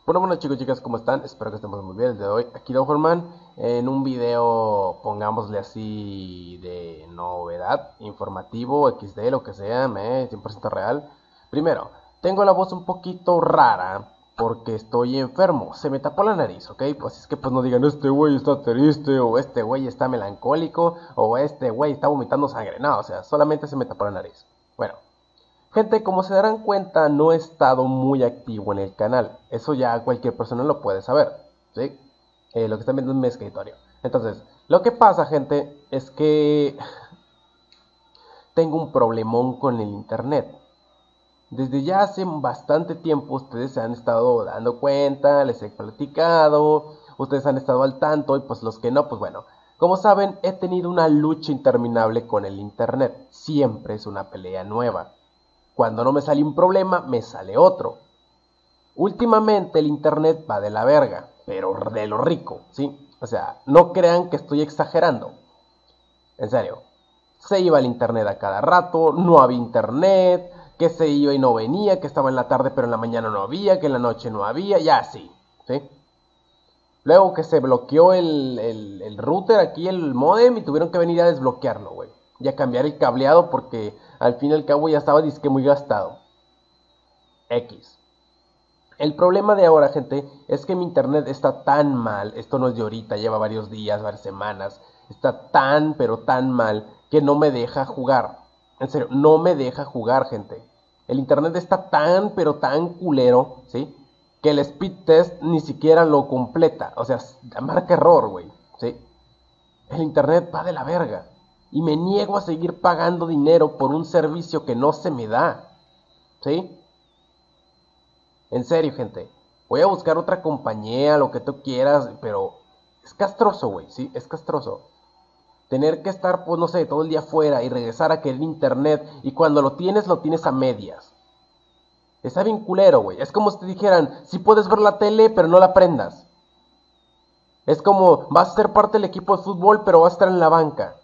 Bueno, chicos, chicas, ¿cómo están? Espero que estemos muy bien el día de hoy. Aquí Doberman en un video, pongámosle así, de novedad, informativo, XD, lo que sea, 100% real. Primero, tengo la voz un poquito rara porque estoy enfermo. Se me tapó la nariz, ¿ok? Pues es que pues no digan, este güey está triste, o este güey está melancólico, o este güey está vomitando sangre. No, o sea, solamente se me tapó la nariz. Bueno. Gente, como se darán cuenta, no he estado muy activo en el canal. Eso ya cualquier persona lo puede saber, ¿sí? Lo que están viendo en mi escritorio. Entonces, lo que pasa, gente, es que tengo un problemón con el internet. Desde ya hace bastante tiempo ustedes se han estado dando cuenta, les he platicado, ustedes han estado al tanto y pues los que no, pues bueno. Como saben, he tenido una lucha interminable con el internet. Siempre es una pelea nueva. Cuando no me sale un problema, me sale otro. Últimamente el internet va de la verga, pero de lo rico, ¿sí? O sea, no crean que estoy exagerando. En serio. Se iba el internet a cada rato, no había internet, que se iba y no venía, que estaba en la tarde pero en la mañana no había, que en la noche no había, ya así, ¿sí? Luego que se bloqueó el router aquí, el modem, y tuvieron que venir a desbloquearlo, güey. Y a cambiar el cableado porque al fin y al cabo ya estaba disque muy gastado. X. El problema de ahora, gente, es que mi internet está tan mal. Esto no es de ahorita, lleva varios días, varias semanas. Está tan, pero tan mal que no me deja jugar. En serio, no me deja jugar, gente. El internet está tan, pero tan culero, ¿sí? Que el speed test ni siquiera lo completa. O sea, marca error, güey, ¿sí? El internet va de la verga. Y me niego a seguir pagando dinero por un servicio que no se me da, ¿sí? En serio, gente. Voy a buscar otra compañía, lo que tú quieras, pero es castroso, güey, ¿sí? Es castroso. Tener que estar, pues no sé, todo el día afuera y regresar a querer internet y cuando lo tienes a medias. Está bien culero, güey. Es como si te dijeran, sí puedes ver la tele, pero no la prendas. Es como, vas a ser parte del equipo de fútbol, pero vas a estar en la banca.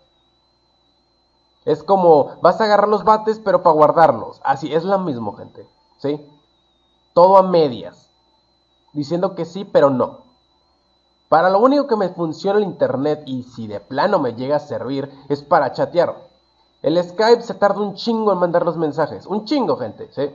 Es como, vas a agarrar los bates, pero para guardarlos. Así, es lo mismo, gente, ¿sí? Todo a medias. Diciendo que sí, pero no. Para lo único que me funciona el internet y si de plano me llega a servir es para chatear. El Skype se tarda un chingo en mandar los mensajes. Un chingo, gente, ¿sí?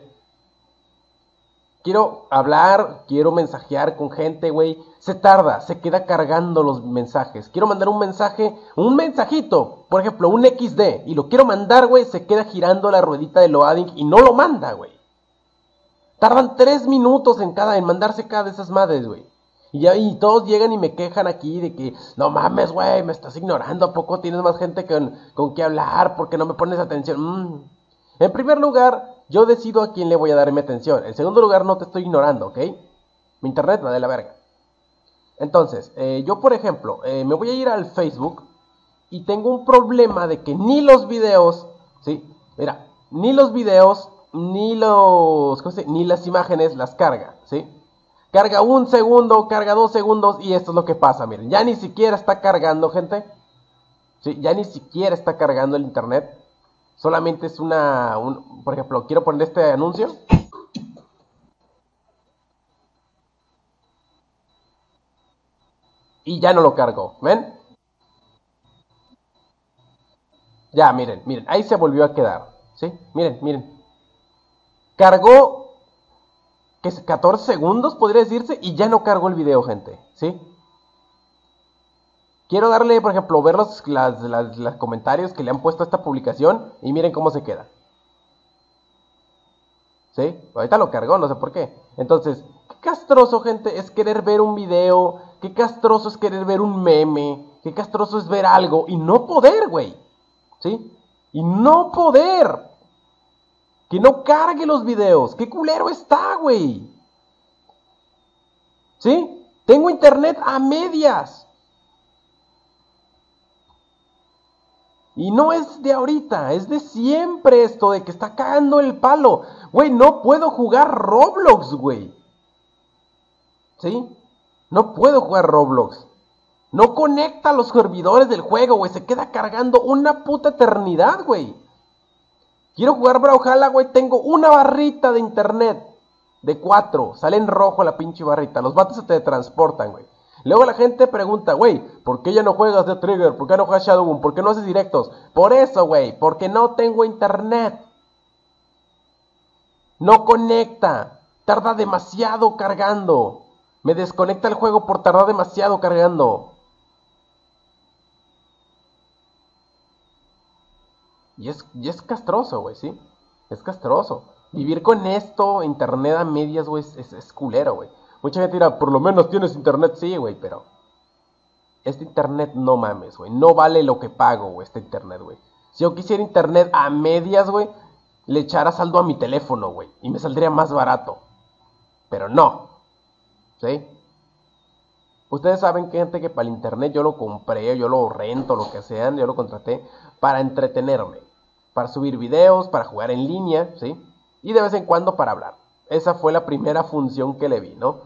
Quiero hablar, quiero mensajear con gente, güey. Se tarda, se queda cargando los mensajes. Quiero mandar un mensaje, un mensajito, por ejemplo, un XD. Y lo quiero mandar, güey, se queda girando la ruedita de loading y no lo manda, güey. Tardan 3 minutos en mandarse cada de esas madres, güey. Y todos llegan y me quejan aquí de que, no mames, güey, me estás ignorando. ¿A poco tienes más gente con que hablar? ¿Por qué no me pones atención? En primer lugar, yo decido a quién le voy a dar mi atención. En segundo lugar, no te estoy ignorando, ¿ok? Mi internet va de la verga. Entonces, yo por ejemplo, me voy a ir al Facebook y tengo un problema de que ni los videos, ¿sí? Mira, ni los videos, ni los, ¿cómo se dice? Ni las imágenes las carga, ¿sí? Carga 1 segundo, carga 2 segundos y esto es lo que pasa, miren, ya ni siquiera está cargando, gente, ¿sí? Ya ni siquiera está cargando el internet, solamente es por ejemplo, quiero poner este anuncio y ya no lo cargo, ¿ven? Ya, miren, miren, ahí se volvió a quedar, ¿sí? Miren, miren, cargó que es 14 segundos, podría decirse, y ya no cargó el video, gente, ¿sí? Quiero darle, por ejemplo, ver los comentarios que le han puesto a esta publicación y miren cómo se queda. ¿Sí? Ahorita lo cargó, no sé por qué. Entonces, qué castroso, gente, es querer ver un video, qué castroso es querer ver un meme, qué castroso es ver algo y no poder, güey. ¿Sí? Y no poder. Que no cargue los videos. Qué culero está, güey. ¿Sí? Tengo internet a medias. Y no es de ahorita, es de siempre esto de que está cagando el palo. Güey, no puedo jugar Roblox, güey. ¿Sí? No puedo jugar Roblox. No conecta los servidores del juego, güey. Se queda cargando una puta eternidad, güey. Quiero jugar Brawlhalla, güey. Tengo una barrita de internet. De 4, sale en rojo la pinche barrita. Los vatos se te transportan, güey. Luego la gente pregunta, güey, ¿por qué ya no juegas de Trigger? ¿Por qué no juegas Shadowboom? ¿Por qué no haces directos? Por eso, güey, porque no tengo internet. No conecta. Tarda demasiado cargando. Me desconecta el juego por tardar demasiado cargando. Y es castroso, güey, ¿sí? Es castroso. Vivir con esto, internet a medias, güey, es culero, güey. Mucha gente dirá, por lo menos tienes internet, sí, güey, pero este internet no mames, güey. No vale lo que pago, güey, este internet, güey. Si yo quisiera internet a medias, güey, le echara saldo a mi teléfono, güey. Y me saldría más barato. Pero no. ¿Sí? Ustedes saben que gente que para el internet yo lo compré, yo lo rento, lo que sean, yo lo contraté para entretenerme. Para subir videos, para jugar en línea, ¿sí? Y de vez en cuando para hablar. Esa fue la primera función que le vi, ¿no?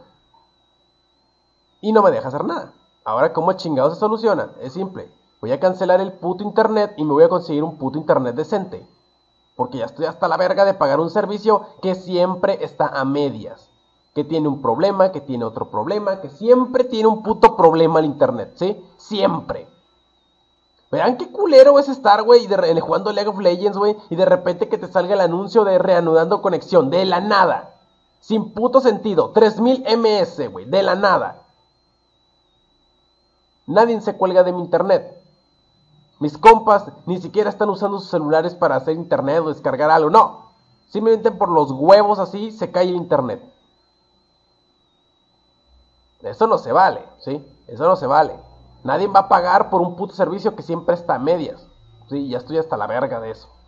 Y no me deja hacer nada. Ahora, ¿cómo chingados se soluciona? Es simple. Voy a cancelar el puto internet y me voy a conseguir un puto internet decente. Porque ya estoy hasta la verga de pagar un servicio que siempre está a medias. Que tiene un problema, que tiene otro problema, que siempre tiene un puto problema el internet, ¿sí? Siempre. Verán qué culero es estar, güey, jugando League of Legends, güey, y de repente que te salga el anuncio de reanudando conexión, de la nada. Sin puto sentido. 3000 ms, güey, de la nada. Nadie se cuelga de mi internet. Mis compas ni siquiera están usando sus celulares para hacer internet o descargar algo, no. Simplemente por los huevos así se cae el internet. Eso no se vale, ¿sí? Eso no se vale. Nadie va a pagar por un puto servicio que siempre está a medias. Sí, ya estoy hasta la verga de eso.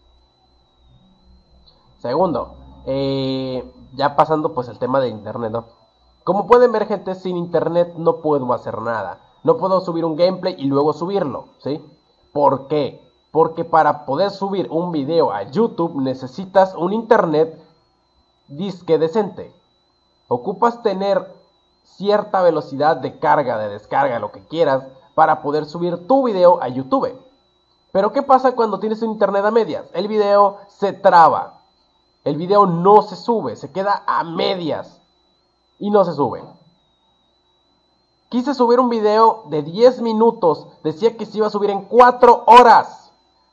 Segundo, ya pasando pues el tema de internet, ¿no? Como pueden ver, gente, sin internet no puedo hacer nada. No puedo subir un gameplay y luego subirlo, ¿sí? ¿Por qué? Porque para poder subir un video a YouTube necesitas un internet disque decente. Ocupas tener cierta velocidad de carga, de descarga, lo que quieras, para poder subir tu video a YouTube. Pero ¿qué pasa cuando tienes un internet a medias? El video se traba. El video no se sube, se queda a medias. Y no se sube. Quise subir un video de 10 minutos. Decía que se iba a subir en 4 horas.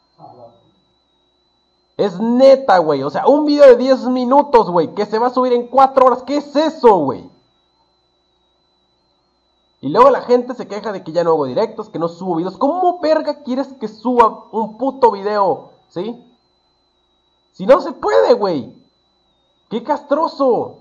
Es neta, güey. O sea, un video de 10 minutos, güey, que se va a subir en 4 horas. ¿Qué es eso, güey? Y luego la gente se queja de que ya no hago directos, que no subo videos. ¿Cómo verga quieres que suba un puto video? ¿Sí? Si no se puede, güey. ¡Qué castroso!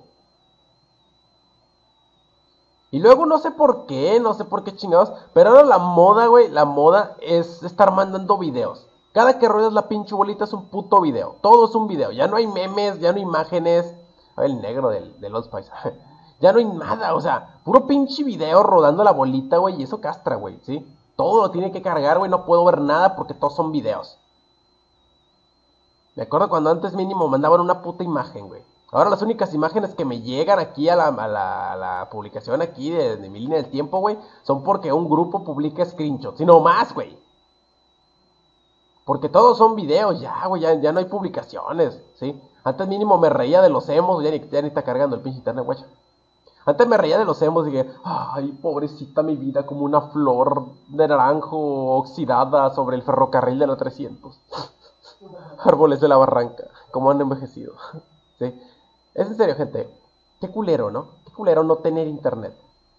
Y luego no sé por qué chingados, pero ahora la moda, güey, la moda es estar mandando videos. Cada que ruedas la pinche bolita es un puto video. Todo es un video. Ya no hay memes, ya no hay imágenes. A ver, el negro de los Spice. Ya no hay nada, o sea, puro pinche video rodando la bolita, güey, y eso castra, güey, ¿sí? Todo lo tiene que cargar, güey, no puedo ver nada porque todos son videos. Me acuerdo cuando antes mínimo mandaban una puta imagen, güey. Ahora las únicas imágenes que me llegan aquí a la publicación aquí de mi línea del tiempo, güey, son porque un grupo publica screenshots, y no más, güey. Porque todos son videos, ya, güey, ya no hay publicaciones, ¿sí? Antes mínimo me reía de los emos, ya ni está cargando el pinche internet, güey. Antes me reía de los emos y dije, ay, pobrecita mi vida, como una flor de naranjo oxidada sobre el ferrocarril de la 300. Árboles de la barranca, como han envejecido. ¿Sí? Es en serio, gente. Qué culero, ¿no? Qué culero no tener internet.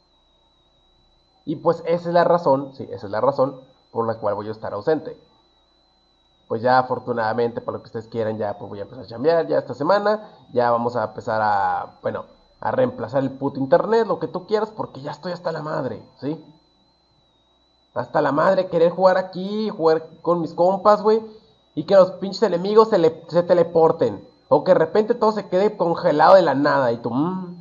Y pues esa es la razón, sí, esa es la razón por la cual voy a estar ausente. Pues ya afortunadamente, para lo que ustedes quieran, ya pues voy a empezar a chambear ya esta semana. Ya vamos a empezar a, bueno, a reemplazar el puto internet, lo que tú quieras, porque ya estoy hasta la madre, ¿sí? Hasta la madre querer jugar aquí, jugar con mis compas, güey, y que los pinches enemigos se teleporten. O que de repente todo se quede congelado de la nada y tú,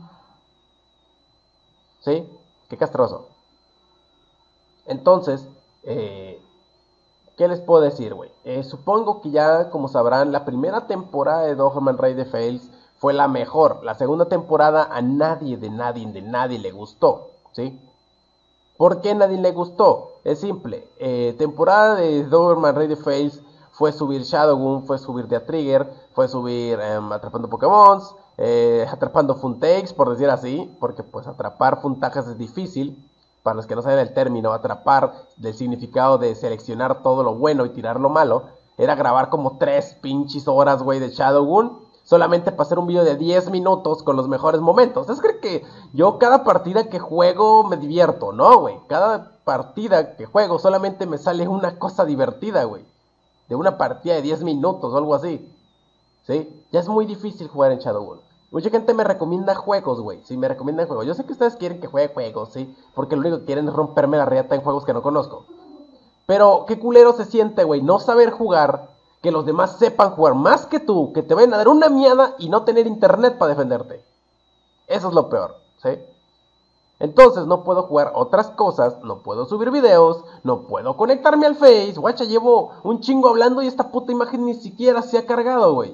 ¿sí? Qué castroso. Entonces, ¿qué les puedo decir, güey? Supongo que ya, como sabrán, la primera temporada de Dogman Raid the Fails fue la mejor. La segunda temporada a nadie le gustó, ¿sí? ¿Por qué a nadie le gustó? Es simple. Temporada de Dogman Raid the Fails fue subir Shadowgun, fue subir The Trigger, fue subir Atrapando Pokémon, atrapando Funtakes, por decir así, porque pues atrapar Funtajas es difícil. Para los que no saben el término, atrapar, del significado de seleccionar todo lo bueno y tirar lo malo, era grabar como 3 pinches horas, güey, de Shadowgun, solamente para hacer un video de 10 minutos con los mejores momentos. Es que yo cada partida que juego me divierto, ¿no, güey? Cada partida que juego solamente me sale una cosa divertida, güey. De una partida de 10 minutos o algo así. ¿Sí? Ya es muy difícil jugar en Shadowgun. Mucha gente me recomienda juegos, güey. Sí, me recomiendan juegos. Yo sé que ustedes quieren que juegue juegos, ¿sí? Porque lo único que quieren es romperme la riata en juegos que no conozco. Pero qué culero se siente, güey, no saber jugar, que los demás sepan jugar más que tú, que te vayan a dar una miada y no tener internet para defenderte. Eso es lo peor, ¿sí? Entonces no puedo jugar otras cosas, no puedo subir videos, no puedo conectarme al Face. Guacha, llevo un chingo hablando y esta puta imagen ni siquiera se ha cargado, güey.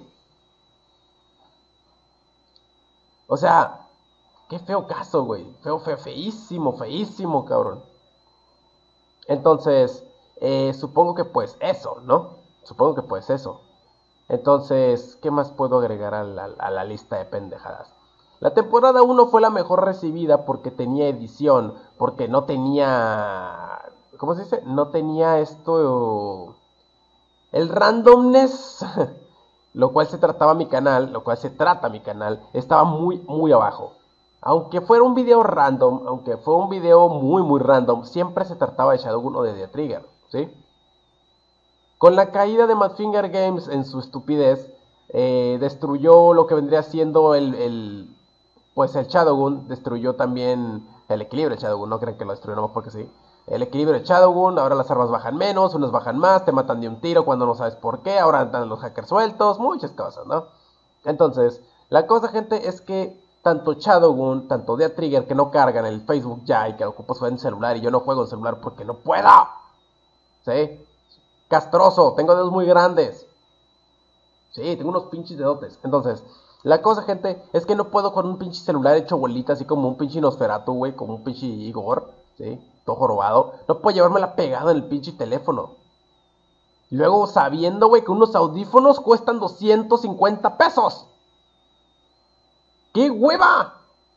O sea, qué feo caso, güey. Feísimo, feísimo, cabrón. Entonces, supongo que pues eso, ¿no? Supongo que pues eso. Entonces, ¿qué más puedo agregar a la lista de pendejadas? La temporada 1 fue la mejor recibida porque tenía edición, porque no tenía... ¿Cómo se dice? No tenía esto... El randomness, lo cual se trataba mi canal, lo cual se trata mi canal, estaba muy, muy abajo. Aunque fuera un video random, aunque fue un video muy, muy random, siempre se trataba de Shadowgun o de The Trigger, ¿sí? Con la caída de Madfinger Games en su estupidez, destruyó lo que vendría siendo pues el Shadowgun, destruyó también el equilibrio del Shadowgun, no creen que lo destruyó nomás porque sí. El equilibrio del Shadowgun, ahora las armas bajan menos, unas bajan más, te matan de un tiro cuando no sabes por qué, ahora andan los hackers sueltos, muchas cosas, ¿no? Entonces, la cosa, gente, es que tanto Shadowgun, tanto The Trigger, que no cargan el Facebook ya y que ocupas en celular y yo no juego en celular porque no puedo, ¿sí? Castroso, tengo dedos muy grandes. Sí, tengo unos pinches dedotes. Entonces, la cosa, gente, es que no puedo con un pinche celular hecho bolita, así como un pinche Nosferatu, güey, como un pinche Igor, ¿sí? Todo jorobado. No puedo llevármela pegada en el pinche teléfono. Y luego sabiendo, güey, que unos audífonos cuestan 250 pesos. ¡Qué hueva!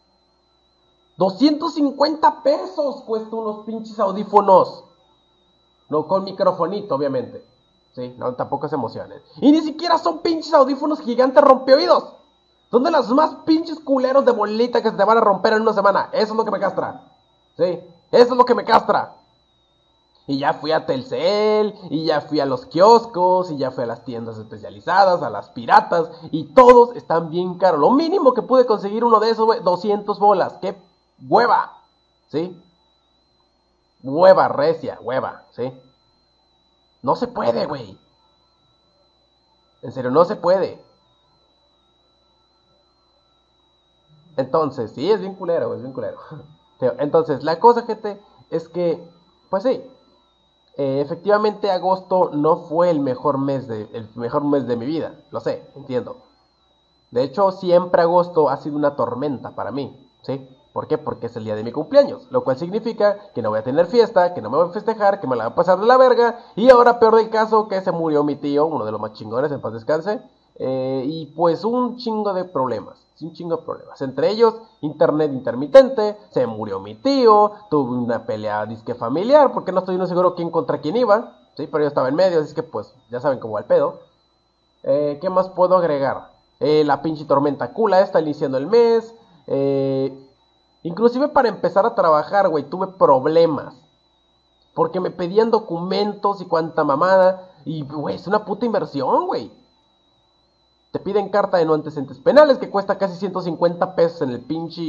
250 pesos cuestan unos pinches audífonos. No con microfonito, obviamente. Sí, no, tampoco se emocionen. Y ni siquiera son pinches audífonos gigantes rompeoídos. Son de los más pinches culeros de bolita que se te van a romper en una semana. Eso es lo que me castra. Sí, eso es lo que me castra. Y ya fui a Telcel, y ya fui a los kioscos, y ya fui a las tiendas especializadas, a las piratas, y todos están bien caros. Lo mínimo que pude conseguir uno de esos, güey, 200 bolas. ¡Qué hueva! ¿Sí? Hueva recia, hueva, ¿sí? No se puede, güey. En serio, no se puede. Entonces, sí, es bien culero, güey, es bien culero. Entonces, la cosa, gente, es que, pues sí, efectivamente agosto no fue el mejor mes de mi vida. Lo sé, entiendo. De hecho, siempre agosto ha sido una tormenta para mí, ¿sí? ¿Por qué? Porque es el día de mi cumpleaños, lo cual significa que no voy a tener fiesta, que no me voy a festejar, que me la voy a pasar de la verga, y ahora peor del caso, que se murió mi tío, uno de los más chingones, en paz descanse, y pues un chingo de problemas, un chingo de problemas, entre ellos internet intermitente, se murió mi tío, tuve una pelea disque familiar, porque no estoy no seguro quién contra quién iba, ¿sí? Pero yo estaba en medio, así que pues ya saben cómo va el pedo. ¿Qué más puedo agregar? La pinche tormenta cula está iniciando el mes. Inclusive para empezar a trabajar, güey, tuve problemas. Porque me pedían documentos y cuanta mamada. Y, güey, es una puta inversión, güey. Te piden carta de no antecedentes penales que cuesta casi 150 pesos en el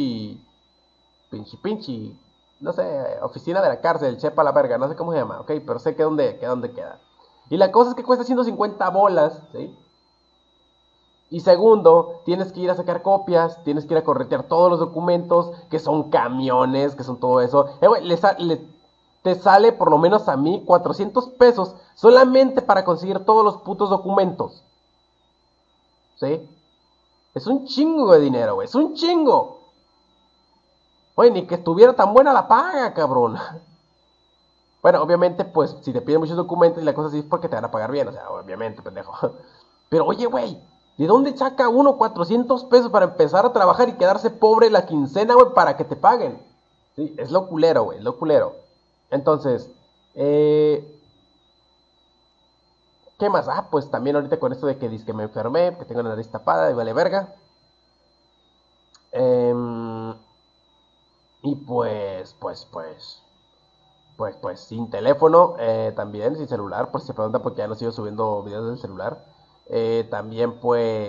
pinche, no sé, oficina de la cárcel, chepa la verga, no sé cómo se llama, ok, pero sé que dónde queda. Y la cosa es que cuesta 150 bolas, ¿sí? Y segundo, tienes que ir a sacar copias, tienes que ir a corretear todos los documentos, que son camiones, que son todo eso. Güey, te sale, por lo menos a mí, 400 pesos solamente para conseguir todos los putos documentos. ¿Sí? Es un chingo de dinero, güey, es un chingo. Oye, ni que estuviera tan buena la paga, cabrón. Bueno, obviamente, pues, si te piden muchos documentos y la cosa así es porque te van a pagar bien, o sea, obviamente, pendejo. Pero oye, güey, ¿de dónde saca uno 400 pesos para empezar a trabajar y quedarse pobre la quincena, güey, para que te paguen? Sí, es lo culero, güey, es lo culero. Entonces, ¿qué más? Ah, pues también ahorita con esto de que dice que me enfermé, que tengo la nariz tapada y vale verga. Em, y pues, sin teléfono, también, sin celular, por si se preguntan por qué ya no sigo subiendo videos del celular. También,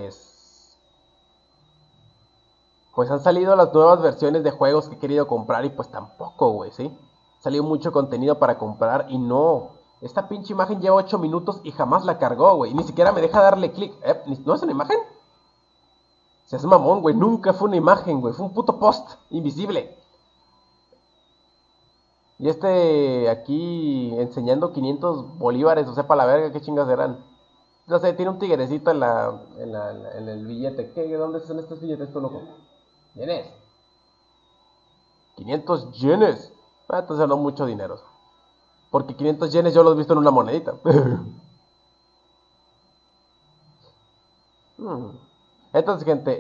pues han salido las nuevas versiones de juegos que he querido comprar y pues tampoco, güey, ¿sí? Salió mucho contenido para comprar y no. Esta pinche imagen lleva 8 minutos y jamás la cargó, güey. Ni siquiera me deja darle clic. ¿No es una imagen? Se hace mamón, güey. Nunca fue una imagen, güey. Fue un puto post invisible. Y aquí enseñando 500 bolívares, o sea, para la verga, qué chingas eran. No sé, tiene un tigrecito en el billete. ¿Dónde son estos billetes, esto loco? ¿Yenes? 500 yenes. Ah, entonces no mucho dinero. Porque 500 yenes yo los he visto en una monedita. Entonces, gente,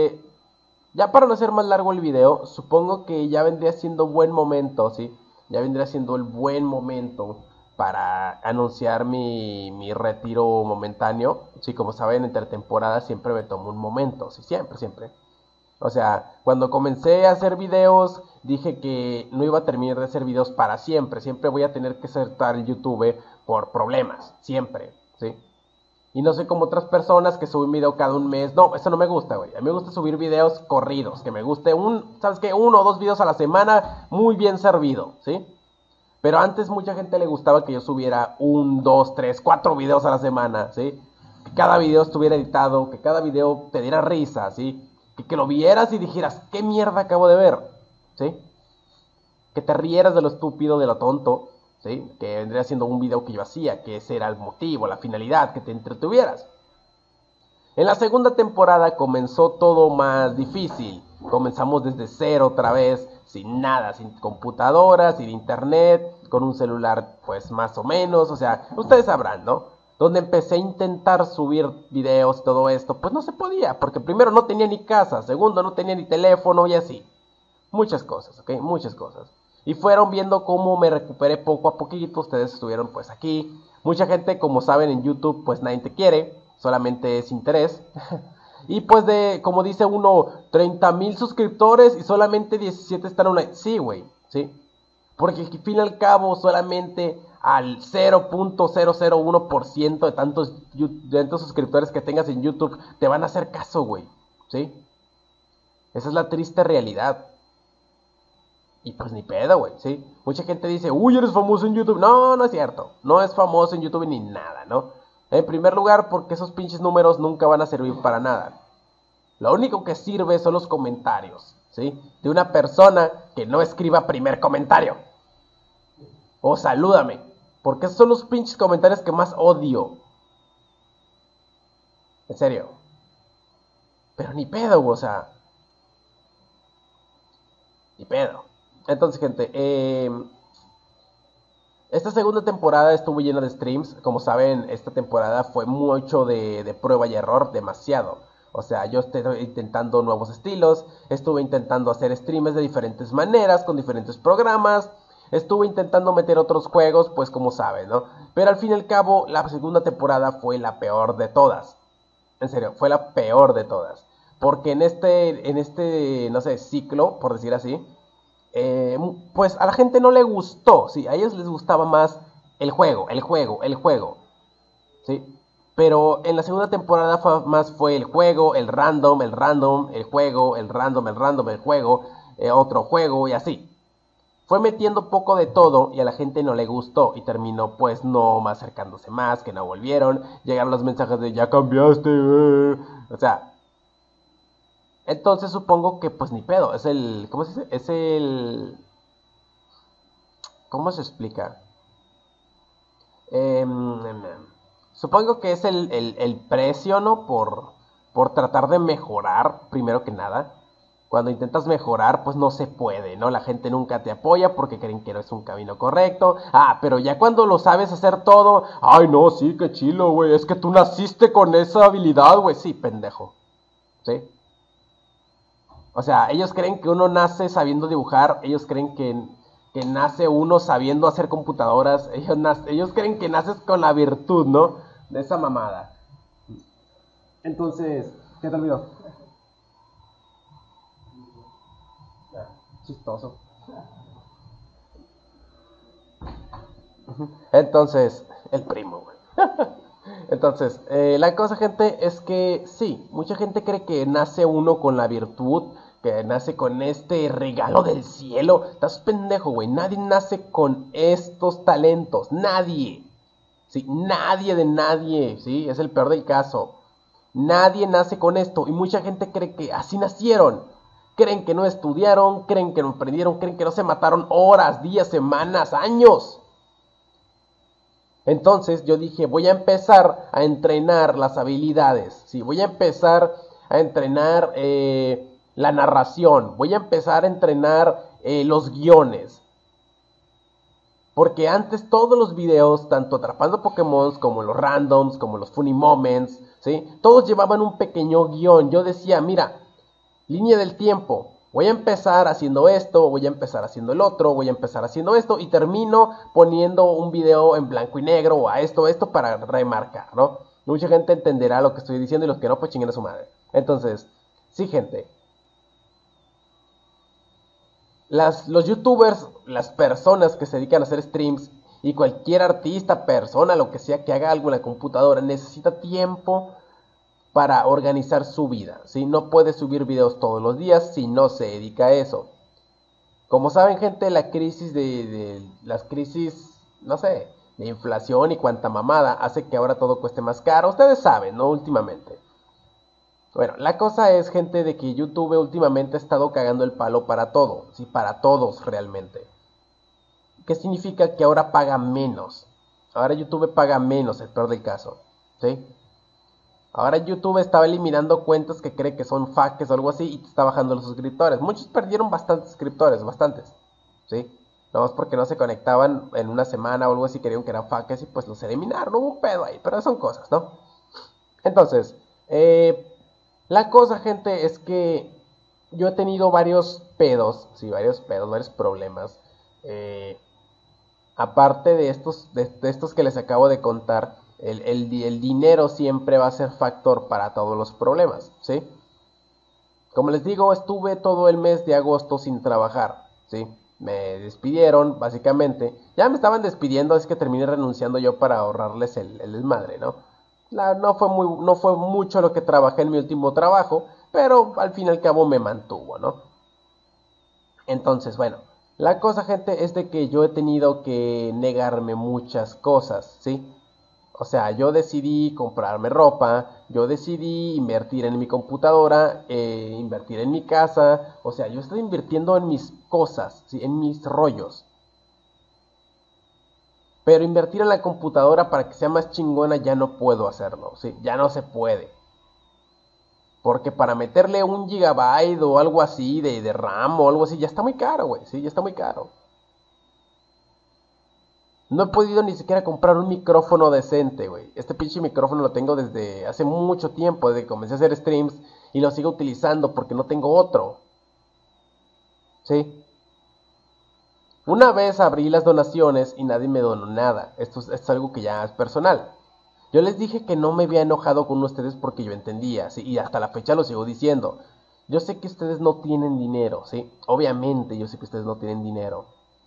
ya para no hacer más largo el video, supongo que ya vendría siendo buen momento, ¿sí? Ya vendría siendo el buen momento para anunciar mi retiro momentáneo. Sí, como saben, entre temporadas siempre me tomo un momento, sí, siempre, siempre. O sea, cuando comencé a hacer videos, dije que no iba a terminar de hacer videos para siempre. Siempre voy a tener que saltar el YouTube por problemas, siempre, ¿sí? Y no soy como otras personas que suben video cada un mes. No, eso no me gusta, güey. A mí me gusta subir videos corridos. Que me guste ¿sabes qué? 1 o 2 videos a la semana muy bien servido, ¿sí? Pero antes mucha gente le gustaba que yo subiera 1, 2, 3, 4 videos a la semana, ¿sí? Que cada video estuviera editado, que cada video te diera risa, ¿sí? Que lo vieras y dijeras, ¿qué mierda acabo de ver? ¿Sí? Que te rieras de lo estúpido, de lo tonto, ¿sí? Que vendría siendo un video que yo hacía, que ese era el motivo, la finalidad, que te entretuvieras. En la segunda temporada comenzó todo más difícil. Comenzamos desde cero otra vez, sin nada, sin computadora, sin internet, con un celular pues más o menos, o sea, ustedes sabrán, ¿no? Donde empecé a intentar subir videos y todo esto, pues no se podía, porque primero no tenía ni casa, segundo no tenía ni teléfono y así. Muchas cosas, ¿ok? Muchas cosas. Y fueron viendo cómo me recuperé poco a poquito. Ustedes estuvieron pues aquí. Mucha gente, como saben, en YouTube pues nadie te quiere. Solamente es interés. Y pues como dice uno, 30,000 suscriptores y solamente 17 están online. Sí, güey, sí. Porque al fin y al cabo solamente al 0.001% de tantos suscriptores que tengas en YouTube te van a hacer caso, güey. ¿Sí? Esa es la triste realidad. Y pues ni pedo, güey, ¿sí? Mucha gente dice, uy, eres famoso en YouTube. No, no es cierto. No es famoso en YouTube ni nada, ¿no? En primer lugar, porque esos pinches números nunca van a servir para nada. Lo único que sirve son los comentarios, ¿sí? De una persona que no escriba primer comentario. O salúdame. Porque esos son los pinches comentarios que más odio. En serio. Pero ni pedo, o sea. Ni pedo. Entonces, gente, esta segunda temporada estuvo llena de streams. Como saben, esta temporada fue mucho de prueba y error, demasiado. O sea, yo estoy intentando nuevos estilos, estuve intentando hacer streams de diferentes maneras, con diferentes programas, estuve intentando meter otros juegos, pues como saben, ¿no? Pero al fin y al cabo, la segunda temporada fue la peor de todas. En serio, fue la peor de todas. Porque no sé, ciclo, por decir así, pues a la gente no le gustó, sí, a ellos les gustaba más el juego, sí. Pero en la segunda temporada fue el juego, el random, el juego, el random, el juego, otro juego y así. Fue metiendo poco de todo y a la gente no le gustó y terminó pues no más acercándose más, que no volvieron, llegaron los mensajes de ya cambiaste, o sea, entonces supongo que pues ni pedo, ¿cómo se dice? ¿Cómo se explica? Supongo que es el precio, ¿no? Por tratar de mejorar, primero que nada. Cuando intentas mejorar, pues no se puede, ¿no? La gente nunca te apoya porque creen que no es un camino correcto. Ah, pero ya cuando lo sabes hacer todo, ay, no, sí, qué chilo, güey, es que tú naciste con esa habilidad, güey. Sí, pendejo, ¿sí? O sea, ellos creen que uno nace sabiendo dibujar, ellos creen que nace uno sabiendo hacer computadoras, ellos creen que naces con la virtud, ¿no? De esa mamada. Entonces, ¿qué te olvidó? Ah, chistoso. Entonces, el primo, güey. Entonces, la cosa, gente, es que sí, mucha gente cree que nace uno con la virtud, que nace con este regalo del cielo. Estás pendejo, güey. Nadie nace con estos talentos. Nadie. Sí, nadie de nadie. Sí, es el peor del caso. Nadie nace con esto. Y mucha gente cree que así nacieron. Creen que no estudiaron, creen que no aprendieron, creen que no se mataron horas, días, semanas, años. Entonces yo dije, voy a empezar a entrenar las habilidades, ¿sí? Voy a empezar a entrenar la narración, voy a empezar a entrenar los guiones. Porque antes todos los videos, tanto atrapando Pokémon como los randoms, como los funny moments, ¿sí? Todos llevaban un pequeño guión. Yo decía, mira, línea del tiempo. Voy a empezar haciendo esto, voy a empezar haciendo el otro, voy a empezar haciendo esto y termino poniendo un video en blanco y negro o a esto para remarcar, ¿no? Mucha gente entenderá lo que estoy diciendo y los que no, pues chinguen a su madre. Entonces, sí, gente. Los youtubers, las personas que se dedican a hacer streams y cualquier artista, persona, lo que sea que haga algo en la computadora, necesita tiempo para organizar su vida, ¿sí? No puede subir videos todos los días si no se dedica a eso. Como saben, gente, la crisis las crisis, no sé, de inflación y cuanta mamada hace que ahora todo cueste más caro. Ustedes saben, ¿no? Últimamente. Bueno, la cosa es, gente, de que YouTube últimamente ha estado cagando el palo para todo, sí, para todos realmente. ¿Qué significa? Que ahora paga menos. Ahora YouTube paga menos, el peor del caso, ¿sí? Ahora YouTube estaba eliminando cuentas que cree que son fakes o algo así y te está bajando los suscriptores. Muchos perdieron bastantes suscriptores, bastantes, ¿sí? Nomás porque no se conectaban en una semana o algo así, creían que eran fakes y pues los eliminaron. Hubo un pedo ahí, pero son cosas, ¿no? Entonces, la cosa, gente, es que yo he tenido varios pedos, sí, varios pedos, varios problemas. Eh, Aparte de estos que les acabo de contar, el dinero siempre va a ser factor para todos los problemas, ¿sí? Como les digo, estuve todo el mes de agosto sin trabajar, ¿sí? Me despidieron, básicamente. Ya me estaban despidiendo, es que terminé renunciando yo para ahorrarles el desmadre, ¿no? No fue mucho lo que trabajé en mi último trabajo, pero al fin y al cabo me mantuvo, ¿no? Entonces, bueno, la cosa, gente, es de que yo he tenido que negarme muchas cosas, ¿sí? O sea, yo decidí comprarme ropa, yo decidí invertir en mi computadora, invertir en mi casa, o sea, yo estoy invirtiendo en mis cosas, ¿sí? En mis rollos. Pero invertir en la computadora para que sea más chingona ya no puedo hacerlo, ¿sí? Ya no se puede. Porque para meterle un gigabyte o algo así de RAM o algo así, ya está muy caro, güey, sí, ya está muy caro. No he podido ni siquiera comprar un micrófono decente, güey. Este pinche micrófono lo tengo desde hace mucho tiempo, desde que comencé a hacer streams y lo sigo utilizando porque no tengo otro. ¿Sí? Una vez abrí las donaciones y nadie me donó nada. Esto es algo que ya es personal. Yo les dije que no me había enojado con ustedes porque yo entendía, ¿sí? Y hasta la fecha lo sigo diciendo. Yo sé que ustedes no tienen dinero, ¿sí? Obviamente yo sé que ustedes no tienen dinero.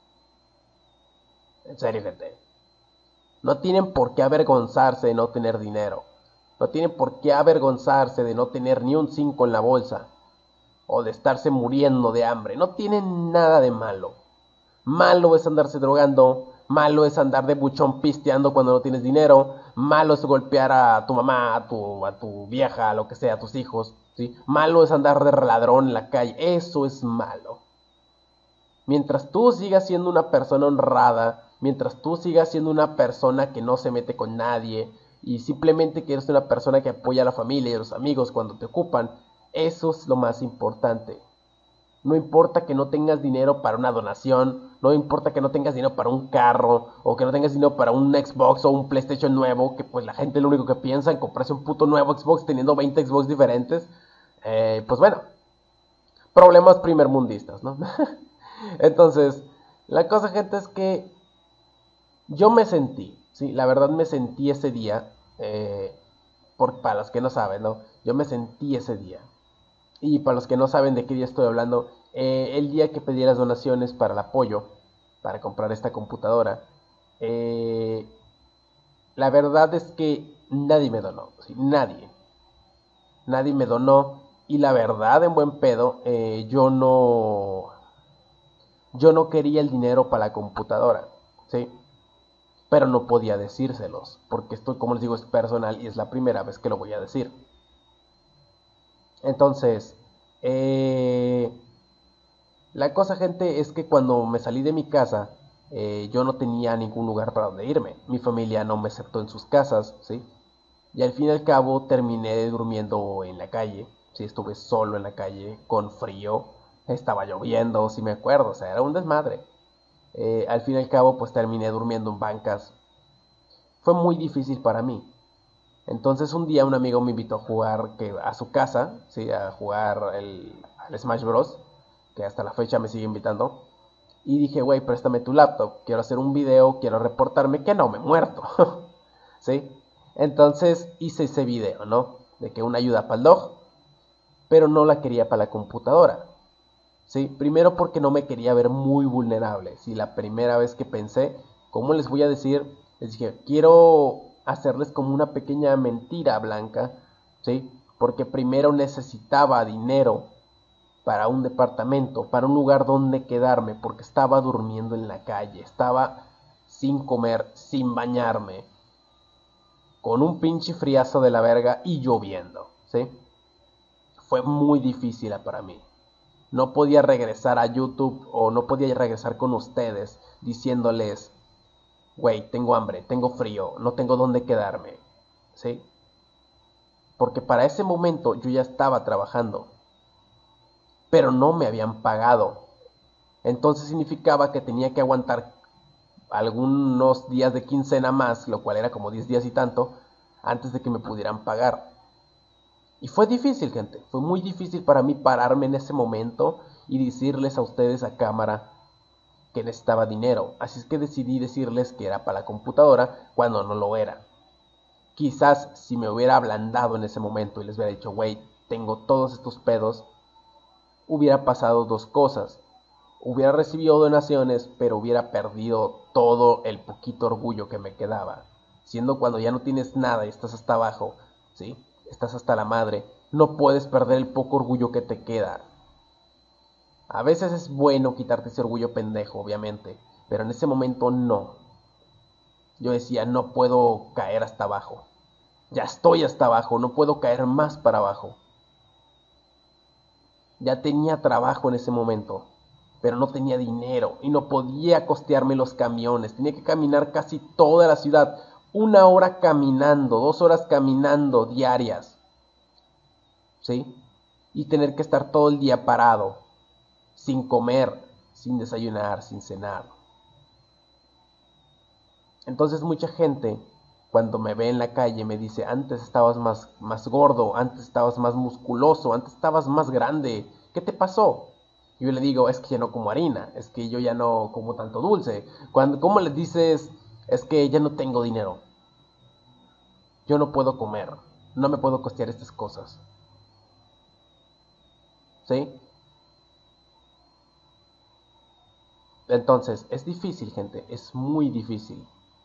En serio, gente. No tienen por qué avergonzarse de no tener dinero. No tienen por qué avergonzarse de no tener ni un 5 en la bolsa. O de estarse muriendo de hambre. No tienen nada de malo. Malo es andarse drogando. Malo es andar de buchón pisteando cuando no tienes dinero. Malo es golpear a tu mamá, a tu vieja, a lo que sea, a tus hijos. ¿Sí? Malo es andar de ladrón en la calle. Eso es malo. Mientras tú sigas siendo una persona honrada, mientras tú sigas siendo una persona que no se mete con nadie y simplemente que eres una persona que apoya a la familia y a los amigos cuando te ocupan, eso es lo más importante. No importa que no tengas dinero para una donación, no importa que no tengas dinero para un carro, o que no tengas dinero para un Xbox o un PlayStation nuevo, que pues la gente lo único que piensa en comprarse un puto nuevo Xbox teniendo 20 Xbox diferentes. Pues bueno, problemas primermundistas, ¿no? Entonces, la cosa, gente, es que yo me sentí, sí, la verdad me sentí ese día, para los que no saben, ¿no? Yo me sentí ese día. Y para los que no saben de qué día estoy hablando, el día que pedí las donaciones para el apoyo, para comprar esta computadora, eh, la verdad es que nadie me donó, ¿sí? Nadie me donó. Y la verdad, en buen pedo, yo no quería el dinero para la computadora, ¿sí? Pero no podía decírselos, porque esto, como les digo, es personal y es la primera vez que lo voy a decir. Entonces, eh, la cosa, gente, es que cuando me salí de mi casa, yo no tenía ningún lugar para donde irme. Mi familia no me aceptó en sus casas, ¿sí? Y al fin y al cabo terminé durmiendo en la calle. Sí, estuve solo en la calle, con frío. Estaba lloviendo, si me acuerdo, o sea, era un desmadre. Al fin y al cabo, pues terminé durmiendo en bancas. Fue muy difícil para mí. Entonces un día un amigo me invitó a jugar a su casa, ¿sí? A jugar al Smash Bros. Que hasta la fecha me sigue invitando. Y dije, güey, préstame tu laptop. Quiero hacer un video, quiero reportarme que no me he muerto. ¿Sí? Entonces hice ese video, ¿no? De que una ayuda para el dog, pero no la quería para la computadora. ¿Sí? Primero porque no me quería ver muy vulnerable. Si la primera vez que pensé, ¿cómo les voy a decir? Les dije, quiero hacerles como una pequeña mentira blanca, ¿sí? Porque primero necesitaba dinero para un departamento, para un lugar donde quedarme, porque estaba durmiendo en la calle, estaba sin comer, sin bañarme, con un pinche friazo de la verga y lloviendo, ¿sí? Fue muy difícil para mí. No podía regresar a YouTube o no podía regresar con ustedes diciéndoles, güey, tengo hambre, tengo frío, no tengo dónde quedarme, ¿sí? Porque para ese momento yo ya estaba trabajando, pero no me habían pagado. Entonces significaba que tenía que aguantar algunos días de quincena más, lo cual era como 10 días y tanto, antes de que me pudieran pagar. Y fue difícil, gente, fue muy difícil para mí pararme en ese momento y decirles a ustedes a cámara que necesitaba dinero. Así es que decidí decirles que era para la computadora cuando no lo era. Quizás si me hubiera ablandado en ese momento y les hubiera dicho, güey, tengo todos estos pedos, hubiera pasado dos cosas. Hubiera recibido donaciones, pero hubiera perdido todo el poquito orgullo que me quedaba. Siendo cuando ya no tienes nada y estás hasta abajo, ¿sí? Estás hasta la madre, no puedes perder el poco orgullo que te queda. A veces es bueno quitarte ese orgullo pendejo, obviamente, pero en ese momento no. Yo decía, no puedo caer hasta abajo. Ya estoy hasta abajo, no puedo caer más para abajo. Ya tenía trabajo en ese momento, pero no tenía dinero y no podía costearme los camiones. Tenía que caminar casi toda la ciudad, 1 hora caminando, 2 horas caminando diarias, ¿sí? Y tener que estar todo el día parado, sin comer, sin desayunar, sin cenar. Entonces mucha gente cuando me ve en la calle me dice, antes estabas más gordo, antes estabas más musculoso, antes estabas más grande, ¿qué te pasó? Y yo le digo, es que ya no como harina, es que yo ya no como tanto dulce. ¿Cómo les dices? Es que ya no tengo dinero, yo no puedo comer, no me puedo costear estas cosas, ¿sí? Entonces, es difícil, gente, es muy difícil.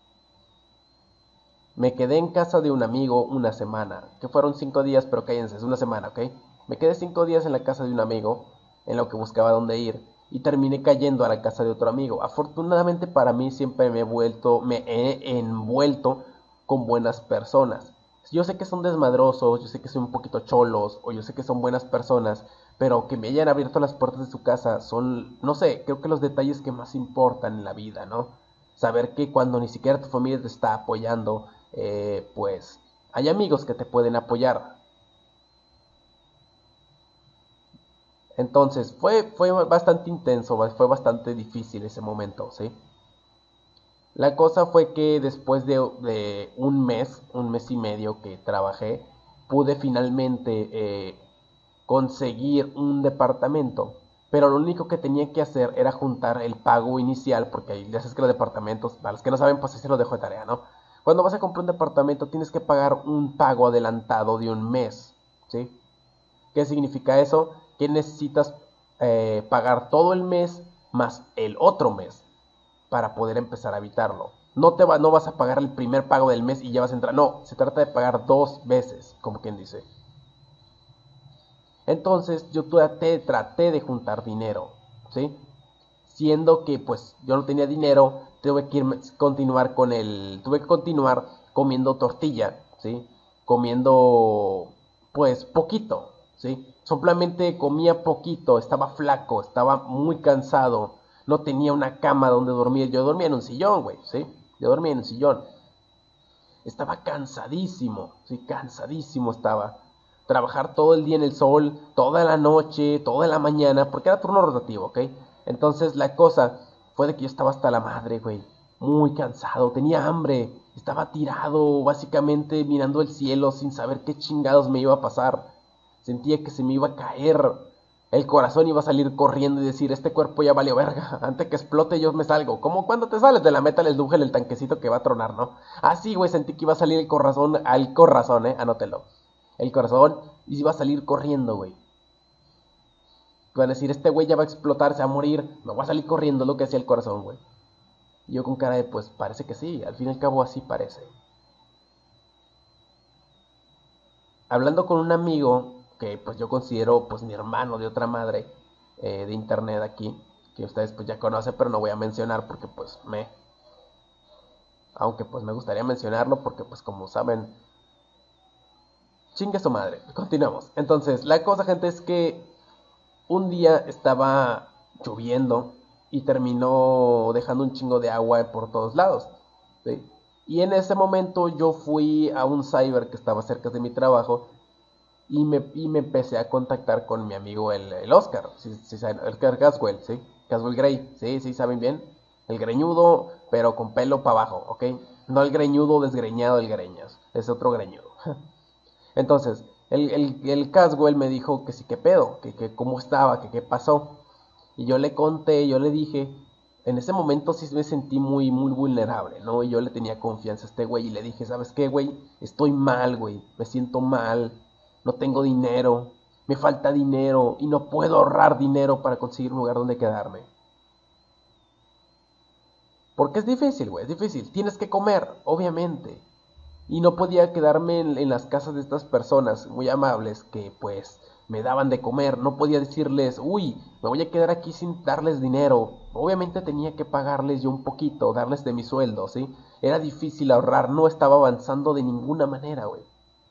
Me quedé en casa de un amigo una semana, que fueron 5 días, pero cállense, es una semana, ¿ok? Me quedé 5 días en la casa de un amigo, en lo que buscaba dónde ir, y terminé cayendo a la casa de otro amigo. Afortunadamente para mí siempre me he envuelto con buenas personas. Yo sé que son desmadrosos, yo sé que son un poquito cholos, o yo sé que son buenas personas, pero que me hayan abierto las puertas de su casa son, no sé, creo que los detalles que más importan en la vida, ¿no? Saber que cuando ni siquiera tu familia te está apoyando, pues hay amigos que te pueden apoyar. Entonces, fue bastante intenso, fue bastante difícil ese momento, ¿sí? La cosa fue que después de un mes y medio que trabajé, pude finalmente conseguir un departamento. Pero lo único que tenía que hacer era juntar el pago inicial, porque ahí ya sabes que los departamentos, para los que no saben, pues así se los dejo de tarea, ¿no? Cuando vas a comprar un departamento tienes que pagar un pago adelantado de un mes, ¿sí? ¿Qué significa eso? Que necesitas pagar todo el mes más el otro mes para poder empezar a habitarlo. No vas a pagar el primer pago del mes y ya vas a entrar. No, se trata de pagar dos veces, como quien dice. Entonces yo traté de juntar dinero, ¿sí? Siendo que pues yo no tenía dinero, tuve que continuar comiendo tortilla, ¿sí? Comiendo pues poquito, ¿sí? Simplemente comía poquito, estaba flaco, estaba muy cansado, no tenía una cama donde dormir, yo dormía en un sillón, güey, ¿sí? Yo dormía en un sillón. Estaba cansadísimo, sí, cansadísimo estaba. Trabajar todo el día en el sol, toda la noche, toda la mañana, porque era turno rotativo, ¿ok? Entonces la cosa fue de que yo estaba hasta la madre, güey. Muy cansado, tenía hambre, estaba tirado, básicamente mirando el cielo sin saber qué chingados me iba a pasar. Sentía que se me iba a caer. El corazón iba a salir corriendo y decir, este cuerpo ya valió verga, antes que explote yo me salgo. Como cuando te sales de la meta les duje el tanquecito que va a tronar, ¿no? Así, güey, sentí que iba a salir el corazón, anótelo. El corazón iba a salir corriendo, güey. Iban a decir, este güey ya va a explotar, se va a morir, me voy a salir corriendo, lo que hacía el corazón, güey. Y yo con cara de, pues parece que sí, al fin y al cabo así parece. Hablando con un amigo que pues yo considero pues mi hermano de otra madre de internet aquí, que ustedes pues ya conocen, pero no voy a mencionar porque pues aunque pues me gustaría mencionarlo porque pues como saben, chingue su madre. Continuamos. Entonces, la cosa, gente, es que un día estaba lloviendo y terminó dejando un chingo de agua por todos lados, ¿sí? Y en ese momento yo fui a un cyber que estaba cerca de mi trabajo y me empecé a contactar con mi amigo el Oscar, saben, el Oscar Caswell, ¿sí? Caswell Grey, ¿sí? ¿Sí saben bien? El greñudo, pero con pelo para abajo, ¿ok? No el greñudo desgreñado del greñas, es otro greñudo. Entonces, el Caswell me dijo que sí, qué pedo, que cómo estaba, que qué pasó. Y yo le conté, yo le dije, en ese momento sí me sentí muy, muy vulnerable, ¿no? Y yo le tenía confianza a este güey y le dije, ¿sabes qué, güey? Estoy mal, güey, me siento mal, no tengo dinero, me falta dinero y no puedo ahorrar dinero para conseguir un lugar donde quedarme. Porque es difícil, güey, es difícil. Tienes que comer, obviamente. Y no podía quedarme en las casas de estas personas muy amables que pues me daban de comer. No podía decirles, uy, me voy a quedar aquí sin darles dinero. Obviamente tenía que pagarles yo un poquito, darles de mi sueldo, ¿sí? Era difícil ahorrar, no estaba avanzando de ninguna manera, güey.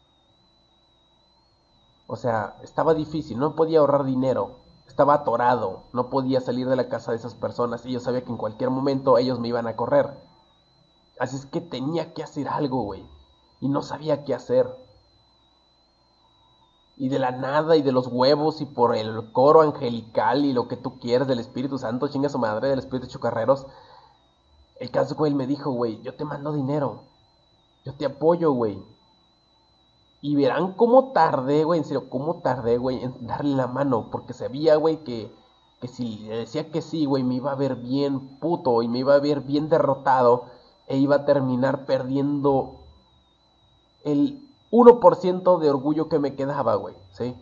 O sea, estaba difícil, no podía ahorrar dinero. Estaba atorado, no podía salir de la casa de esas personas y yo sabía que en cualquier momento ellos me iban a correr. Así es que tenía que hacer algo, güey. Y no sabía qué hacer. Y de la nada y de los huevos y por el coro angelical y lo que tú quieras del Espíritu Santo, chinga su madre, del Espíritu Chocarreros, el caso, güey, me dijo, güey, yo te mando dinero, yo te apoyo, güey. Y verán cómo tardé, güey, en serio, cómo tardé, güey, en darle la mano, porque sabía, güey, que si le decía que sí, güey, me iba a ver bien puto y me iba a ver bien derrotado e iba a terminar perdiendo el 1% de orgullo que me quedaba, güey, ¿sí?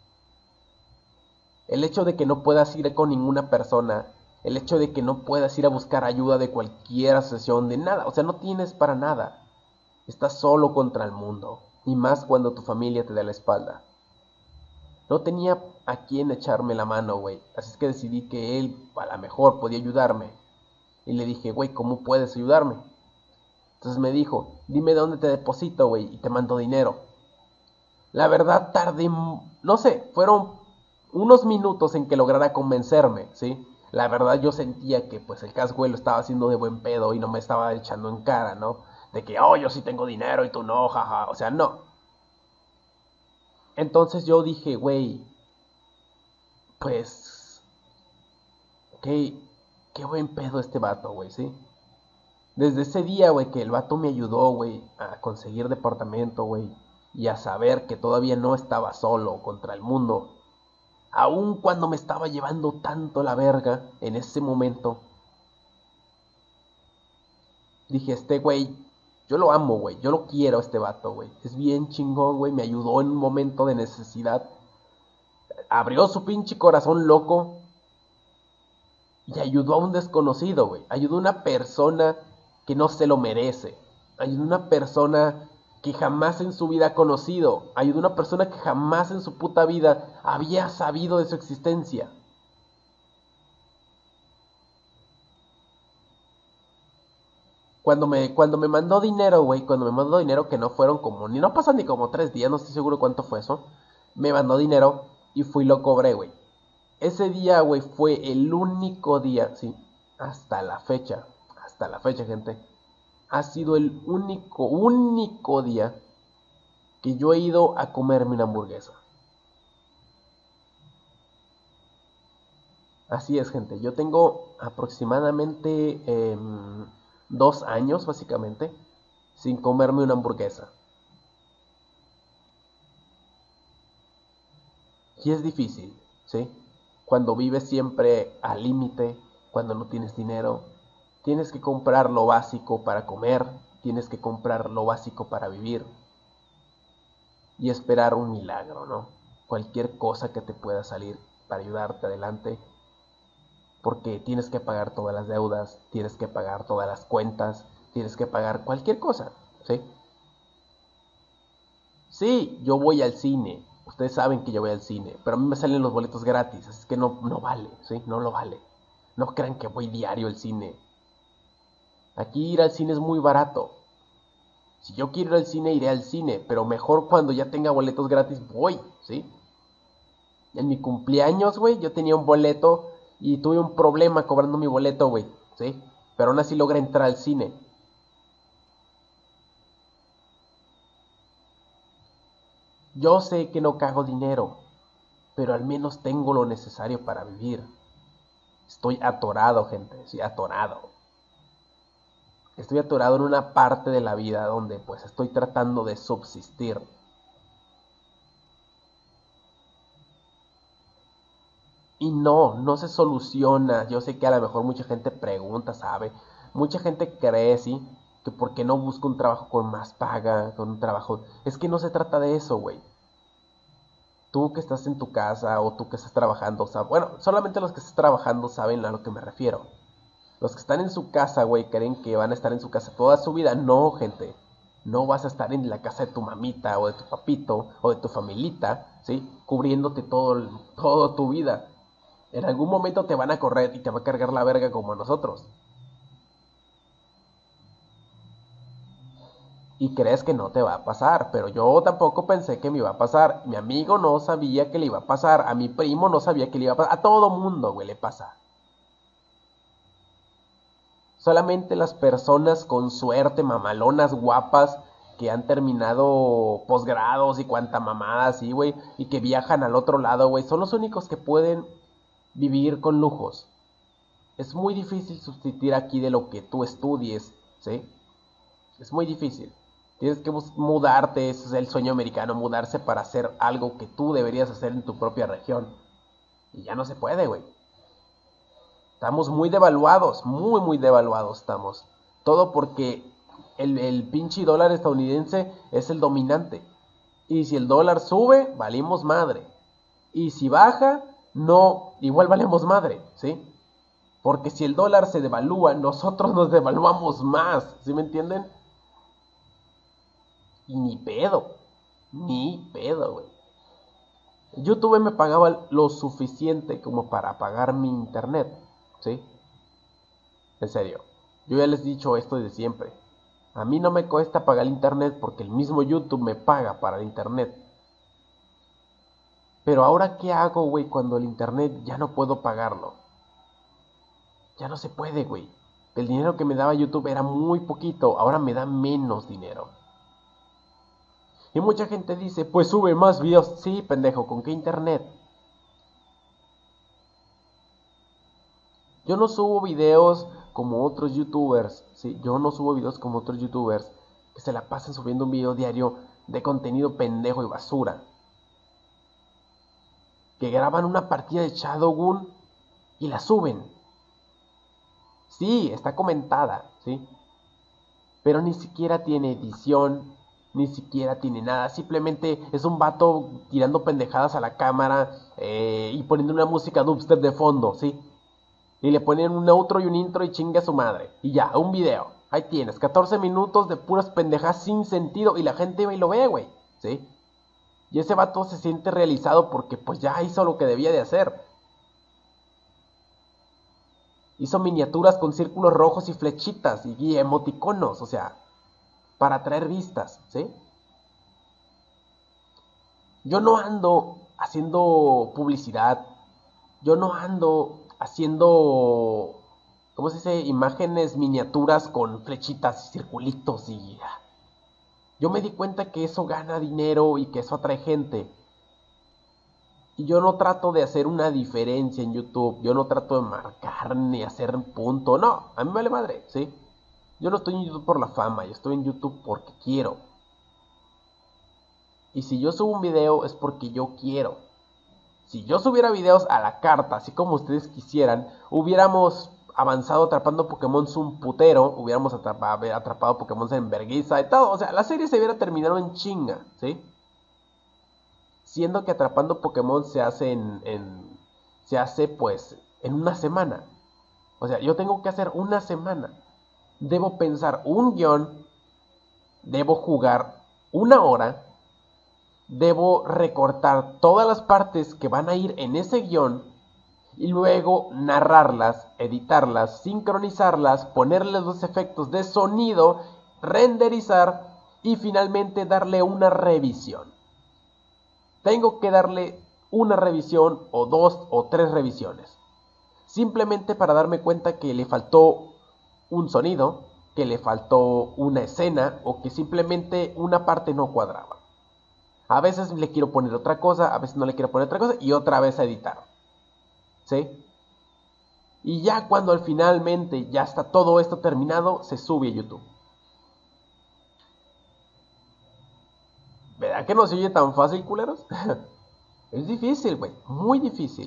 El hecho de que no puedas ir con ninguna persona, el hecho de que no puedas ir a buscar ayuda de cualquier asociación, de nada, o sea, no tienes para nada. Estás solo contra el mundo, y más cuando tu familia te da la espalda. No tenía a quién echarme la mano, güey, así es que decidí que él a lo mejor podía ayudarme. Y le dije, güey, ¿cómo puedes ayudarme? Entonces me dijo, dime dónde te deposito, güey, y te mando dinero. La verdad tardé, no sé, fueron unos minutos en que lograra convencerme, ¿sí? La verdad yo sentía que pues el Caswell lo estaba haciendo de buen pedo y no me estaba echando en cara, ¿no? De que, oh, yo sí tengo dinero y tú no, jaja, o sea, no. Entonces yo dije, güey, Pues, qué, qué buen pedo este vato, güey, ¿sí? Desde ese día, güey, que el vato me ayudó, güey, a conseguir departamento, güey, y a saber que todavía no estaba solo contra el mundo, aun cuando me estaba llevando tanto la verga en ese momento, dije, este güey, yo lo amo, güey, yo lo quiero a este vato, güey, es bien chingón, güey, me ayudó en un momento de necesidad, abrió su pinche corazón loco y ayudó a un desconocido, güey. Ayudó a una persona que no se lo merece. Ayudó a una persona que jamás en su vida ha conocido. Ayudó a una persona que jamás en su puta vida había sabido de su existencia. Cuando me mandó dinero, güey, cuando me mandó dinero que no fueron como, ni no pasan ni como 3 días, no estoy seguro cuánto fue eso. Me mandó dinero y fui y lo cobré, güey. Ese día, güey, fue el único día, sí, hasta la fecha, gente, ha sido el único día que yo he ido a comerme una hamburguesa. Así es, gente, yo tengo aproximadamente 2 años, básicamente, sin comerme una hamburguesa. Y es difícil, ¿sí? Cuando vives siempre al límite, cuando no tienes dinero, tienes que comprar lo básico para comer, tienes que comprar lo básico para vivir y esperar un milagro, ¿no? Cualquier cosa que te pueda salir para ayudarte adelante, porque tienes que pagar todas las deudas, tienes que pagar todas las cuentas, tienes que pagar cualquier cosa, ¿sí? Sí, yo voy al cine, ustedes saben que yo voy al cine, pero a mí me salen los boletos gratis, así que no vale, ¿sí? No lo vale. No crean que voy diario al cine. Aquí ir al cine es muy barato. Si yo quiero ir al cine, iré al cine, pero mejor cuando ya tenga boletos gratis voy, ¿sí? En mi cumpleaños, güey, yo tenía un boleto y tuve un problema cobrando mi boleto, güey, ¿sí? Pero aún así logré entrar al cine. Yo sé que no cago dinero, pero al menos tengo lo necesario para vivir. Estoy atorado, gente, sí, atorado. Estoy atorado en una parte de la vida donde pues estoy tratando de subsistir. Y no se soluciona. Yo sé que a lo mejor mucha gente pregunta, ¿sabe? Mucha gente cree, ¿sí? Que por qué no busco un trabajo con más paga, con un trabajo... Es que no se trata de eso, güey. Tú que estás en tu casa o tú que estás trabajando, bueno, solamente los que están trabajando saben a lo que me refiero. Los que están en su casa, güey, creen que van a estar en su casa toda su vida. No, gente. No vas a estar en la casa de tu mamita o de tu papito o de tu familita, ¿sí? Cubriéndote todo tu vida. En algún momento te van a correr y te va a cargar la verga como a nosotros. Y crees que no te va a pasar, pero yo tampoco pensé que me iba a pasar. Mi amigo no sabía que le iba a pasar, a mi primo no sabía que le iba a pasar, a todo mundo, güey, le pasa. Solamente las personas con suerte, mamalonas, guapas, que han terminado posgrados y cuanta mamada así, güey, y que viajan al otro lado, güey, son los únicos que pueden vivir con lujos. Es muy difícil sustituir aquí de lo que tú estudies, ¿sí? Es muy difícil. Tienes que mudarte, ese es el sueño americano, mudarse para hacer algo que tú deberías hacer en tu propia región. Y ya no se puede, güey. Estamos muy devaluados, muy devaluados estamos. Todo porque el pinche dólar estadounidense es el dominante. Y si el dólar sube, valimos madre. Y si baja, no, igual valemos madre, ¿sí? Porque si el dólar se devalúa, nosotros nos devaluamos más, ¿sí me entienden? Y ni pedo, güey. YouTube me pagaba lo suficiente como para pagar mi internet, ¿sí? En serio. Yo ya les he dicho esto desde siempre. A mí no me cuesta pagar el internet porque el mismo YouTube me paga para el internet. Pero ahora, ¿qué hago, güey, cuando el internet ya no puedo pagarlo? Ya no se puede, güey. El dinero que me daba YouTube era muy poquito, ahora me da menos dinero. Y mucha gente dice, pues sube más videos. Sí, pendejo, ¿con qué internet? Yo no subo videos como otros youtubers, ¿sí? Yo no subo videos como otros youtubers que se la pasan subiendo un video diario de contenido pendejo y basura. Que graban una partida de Shadowgun y la suben. Sí, está comentada, ¿sí? Pero ni siquiera tiene edición, ni siquiera tiene nada. Simplemente es un vato tirando pendejadas a la cámara y poniendo una música dubstep de fondo, ¿sí? Y le ponen un outro y un intro y chingue a su madre. Y ya, un video. Ahí tienes, 14 minutos de puras pendejas sin sentido y la gente va y lo ve, güey, ¿sí? Y ese vato se siente realizado porque pues ya hizo lo que debía de hacer. Hizo miniaturas con círculos rojos y flechitas y emoticonos, o sea, para atraer vistas, ¿sí? Yo no ando haciendo publicidad, yo no ando haciendo, ¿cómo se dice? Imágenes miniaturas con flechitas y circulitos y... Yo me di cuenta que eso gana dinero y que eso atrae gente. Y yo no trato de hacer una diferencia en YouTube, yo no trato de marcar ni hacer un punto, no, a mí me vale madre, ¿sí? Yo no estoy en YouTube por la fama, yo estoy en YouTube porque quiero. Y si yo subo un video es porque yo quiero. Si yo subiera videos a la carta, así como ustedes quisieran, hubiéramos avanzado atrapando Pokémon un putero, hubiéramos atrapado Pokémon en vergüenza y todo. O sea, la serie se hubiera terminado en chinga, ¿sí? Siendo que atrapando Pokémon se hace pues en una semana. O sea, yo tengo que hacer una semana. Debo pensar un guión, debo jugar una hora, debo recortar todas las partes que van a ir en ese guión y luego narrarlas, editarlas, sincronizarlas, ponerles los efectos de sonido, renderizar y finalmente darle una revisión. Tengo que darle una revisión o dos o tres revisiones. Simplemente para darme cuenta que le faltó un sonido, que le faltó una escena o que simplemente una parte no cuadraba. A veces le quiero poner otra cosa, a veces no le quiero poner otra cosa y otra vez a editar. ¿Sí? Y ya cuando al finalmente ya está todo esto terminado, se sube a YouTube. ¿Verdad que no se oye tan fácil, culeros? Es difícil, güey, muy difícil.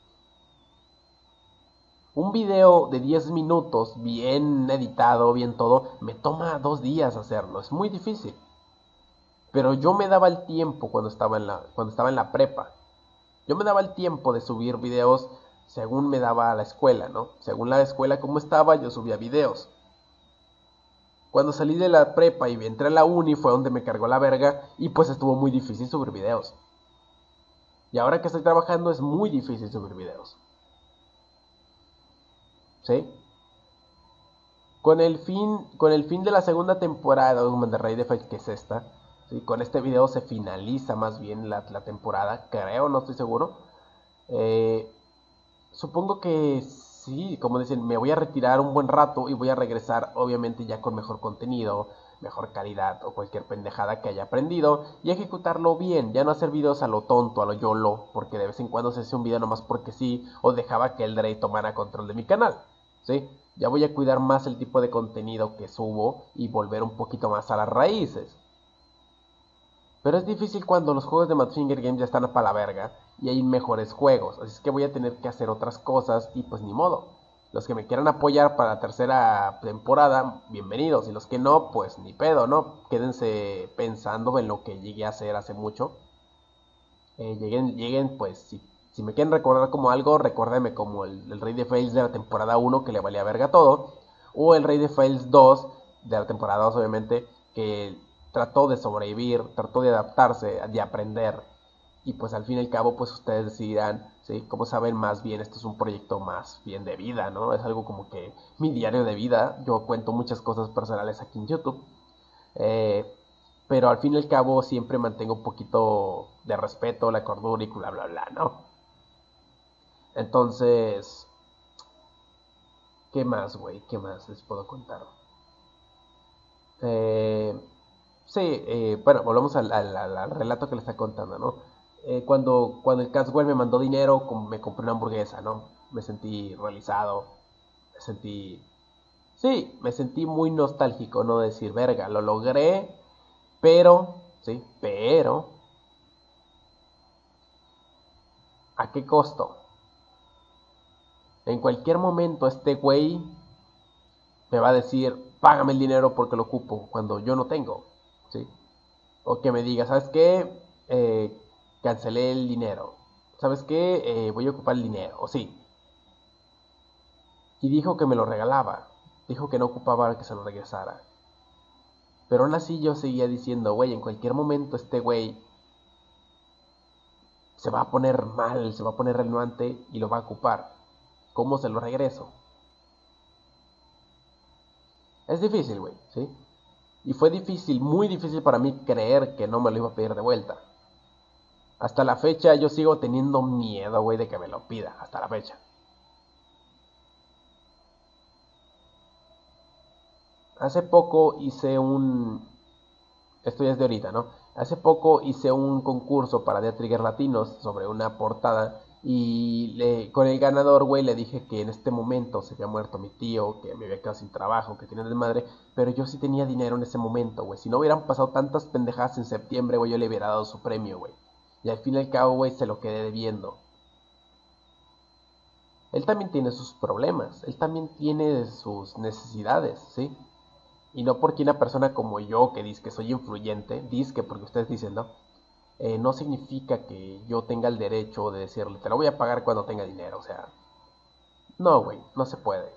Un video de 10 minutos, bien editado, bien todo, me toma 2 días hacerlo. Es muy difícil. Pero yo me daba el tiempo cuando estaba en la prepa. Yo me daba el tiempo de subir videos según me daba la escuela, ¿no? Según la escuela como estaba, yo subía videos. Cuando salí de la prepa y entré a la uni fue donde me cargó la verga y pues estuvo muy difícil subir videos. Y ahora que estoy trabajando es muy difícil subir videos. ¿Sí? Con el fin de la segunda temporada de Rey de Fate, que es esta, ¿sí? Con este video se finaliza más bien la temporada, creo, no estoy seguro. Eh, Supongo que sí, como dicen, me voy a retirar un buen rato y voy a regresar, obviamente, ya con mejor contenido, mejor calidad o cualquier pendejada que haya aprendido y ejecutarlo bien. Ya no hacer videos a lo tonto, a lo YOLO, porque de vez en cuando se hace un video nomás porque sí, o dejaba que el Dre tomara control de mi canal, ¿sí? Ya voy a cuidar más el tipo de contenido que subo y volver un poquito más a las raíces. Pero es difícil cuando los juegos de Madfinger Games ya están a pa' la verga y hay mejores juegos. Así es que voy a tener que hacer otras cosas y pues ni modo. Los que me quieran apoyar para la tercera temporada, bienvenidos. Y los que no, pues ni pedo, ¿no? Quédense pensando en lo que llegué a hacer hace mucho. Lleguen, pues si me quieren recordar como algo, recuérdenme como el Rey de Fails de la temporada 1 que le valía verga todo. O el Rey de Fails 2 de la temporada 2 obviamente, que trató de sobrevivir, trató de adaptarse, de aprender. Y pues al fin y al cabo, pues ustedes decidirán, ¿sí? Como saben, más bien esto es un proyecto más bien de vida, ¿no? Es algo como que mi diario de vida. Yo cuento muchas cosas personales aquí en YouTube. Eh, pero al fin y al cabo siempre mantengo un poquito de respeto, la cordura y bla, bla, bla, ¿no? Entonces, ¿qué más, güey? ¿Qué más les puedo contar? Eh, sí, bueno, volvemos al relato que le está contando, ¿no? Cuando el Caswell me mandó dinero, me compré una hamburguesa, ¿no? Me sentí realizado. sentí, sí, me sentí muy nostálgico, no decir, verga, lo logré, pero, sí, pero, ¿a qué costo? En cualquier momento este güey me va a decir, págame el dinero porque lo ocupo cuando yo no tengo, ¿sí? O que me diga, ¿sabes qué? Cancelé el dinero. ¿Sabes qué? Voy a ocupar el dinero, o sí. Y dijo que me lo regalaba. Dijo que no ocupaba que se lo regresara. Pero aún así yo seguía diciendo, güey, en cualquier momento este güey se va a poner mal, se va a poner renuante y lo va a ocupar. ¿Cómo se lo regreso? Es difícil, güey, ¿sí? Y fue difícil, muy difícil para mí creer que no me lo iba a pedir de vuelta. Hasta la fecha yo sigo teniendo miedo, güey, de que me lo pida. Hasta la fecha. Hace poco hice un... Esto ya es de ahorita, ¿no? Hace poco hice un concurso para The Trigger Latinos sobre una portada y con el ganador, güey, le dije que en este momento se había muerto mi tío, que me había quedado sin trabajo, que tenía desmadre, pero yo sí tenía dinero en ese momento, güey. Si no hubieran pasado tantas pendejadas en septiembre, güey, yo le hubiera dado su premio, güey. Y al fin y al cabo, güey, se lo quedé debiendo. Él también tiene sus problemas, él también tiene sus necesidades, ¿sí? Y no porque una persona como yo, que dice que soy influyente, dice que porque ustedes dicen, ¿no? No significa que yo tenga el derecho de decirle, te lo voy a pagar cuando tenga dinero, o sea, no, güey, no se puede.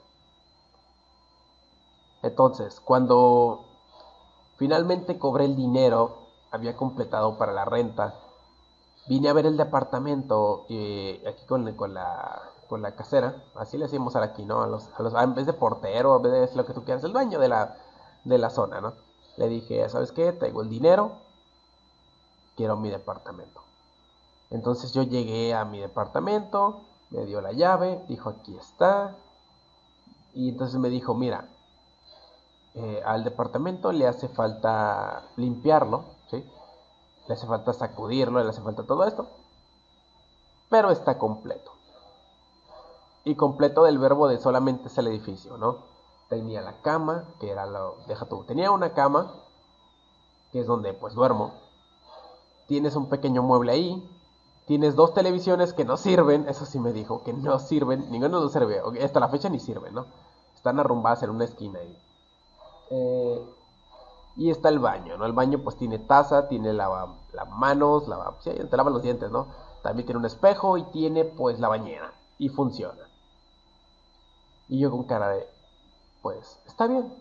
Entonces, cuando finalmente cobré el dinero, había completado para la renta, vine a ver el departamento aquí con la casera, así le decimos aquí, ¿no? En vez de portero, en vez de lo que tú quieras, el dueño de la zona, ¿no? Le dije, ¿sabes qué? Traigo el dinero, quiero mi departamento. Entonces yo llegué a mi departamento, me dio la llave, dijo, aquí está. Y entonces me dijo, mira, al departamento le hace falta limpiarlo, ¿sí? Le hace falta sacudirlo, le hace falta todo esto, pero está completo. Y completo del verbo de solamente es el edificio, ¿no? Tenía la cama, que era lo... Deja tú, tenía una cama, que es donde pues duermo. Tienes un pequeño mueble ahí. Tienes dos televisiones que no sirven, eso sí me dijo, que no sirven, ninguno de los sirve, hasta la fecha ni sirven, ¿no? Están arrumbadas en una esquina ahí. Eh, y está el baño, ¿no? El baño pues tiene taza, tiene manos, sí, te lava los dientes, ¿no? También tiene un espejo y tiene pues la bañera. Y funciona. Y yo con cara de, pues, está bien.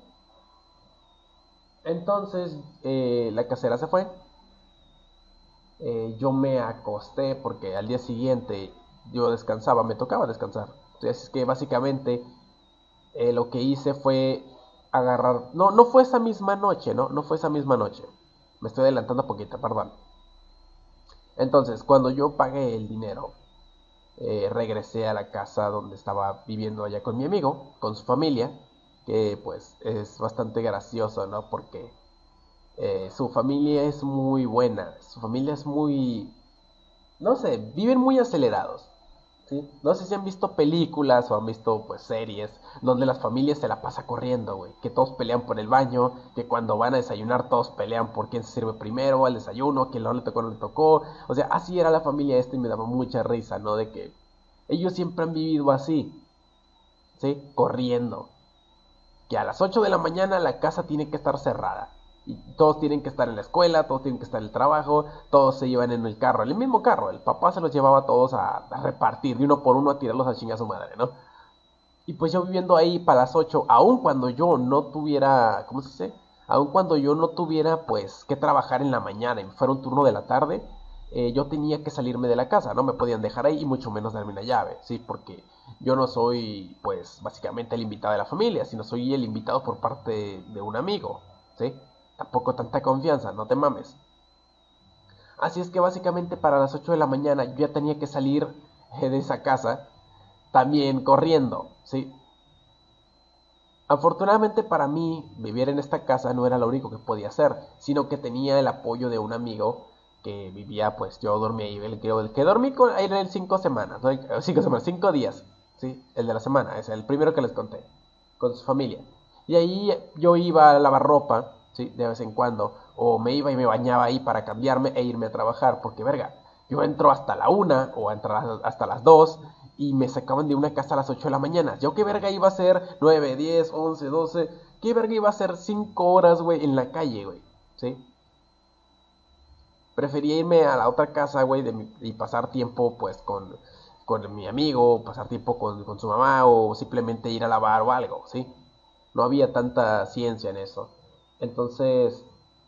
Entonces, la casera se fue. Yo me acosté porque al día siguiente yo descansaba, me tocaba descansar. Entonces, es que básicamente lo que hice fue agarrar... No, no fue esa misma noche, ¿no? No fue esa misma noche. Me estoy adelantando un poquito, perdón. Entonces, cuando yo pagué el dinero, regresé a la casa donde estaba viviendo allá con mi amigo, con su familia, que pues es bastante gracioso, ¿no? Porque su familia es muy buena, su familia es muy, no sé, viven muy acelerados, ¿sí? No sé si han visto películas o han visto pues series donde las familias se la pasa corriendo, güey, que todos pelean por el baño, que cuando van a desayunar todos pelean por quién se sirve primero al desayuno, quién no le tocó, no le tocó, o sea, así era la familia esta y me daba mucha risa, ¿no? De que ellos siempre han vivido así, ¿sí? Corriendo, que a las 8 de la mañana la casa tiene que estar cerrada. Y todos tienen que estar en la escuela, todos tienen que estar en el trabajo, todos se llevan en el carro, en el mismo carro. El papá se los llevaba a todos a repartir, de uno por uno a tirarlos a chingar a su madre, ¿no? Y pues yo viviendo ahí para las 8 aun cuando yo no tuviera, ¿cómo se dice? Aun cuando yo no tuviera pues que trabajar en la mañana y fuera un turno de la tarde, yo tenía que salirme de la casa, no me podían dejar ahí y mucho menos darme una llave, ¿sí? Porque yo no soy pues básicamente el invitado de la familia, sino soy el invitado por parte de un amigo, ¿sí? Tampoco tanta confianza, no te mames. Así es que básicamente para las 8 de la mañana yo ya tenía que salir de esa casa también corriendo, ¿sí? Afortunadamente para mí, vivir en esta casa no era lo único que podía hacer, sino que tenía el apoyo de un amigo que vivía, pues yo dormía ahí, el que dormí con él en 5 semanas, ¿no? 5 semanas, 5 días, ¿sí? El de la semana, es el primero que les conté. con su familia. Y ahí yo iba a lavar ropa, ¿sí? De vez en cuando. O me iba y me bañaba ahí para cambiarme e irme a trabajar. Porque, verga, yo entro hasta la 1 o entro hasta las 2 y me sacaban de una casa a las 8 de la mañana. ¿Yo qué verga iba a hacer 9, 10, 11, 12? ¿Qué verga iba a hacer 5 horas, güey, en la calle, güey? ¿Sí? Prefería irme a la otra casa, güey, y pasar tiempo, pues, con mi amigo, pasar tiempo con su mamá, o simplemente ir a lavar o algo, ¿sí? No había tanta ciencia en eso. Entonces,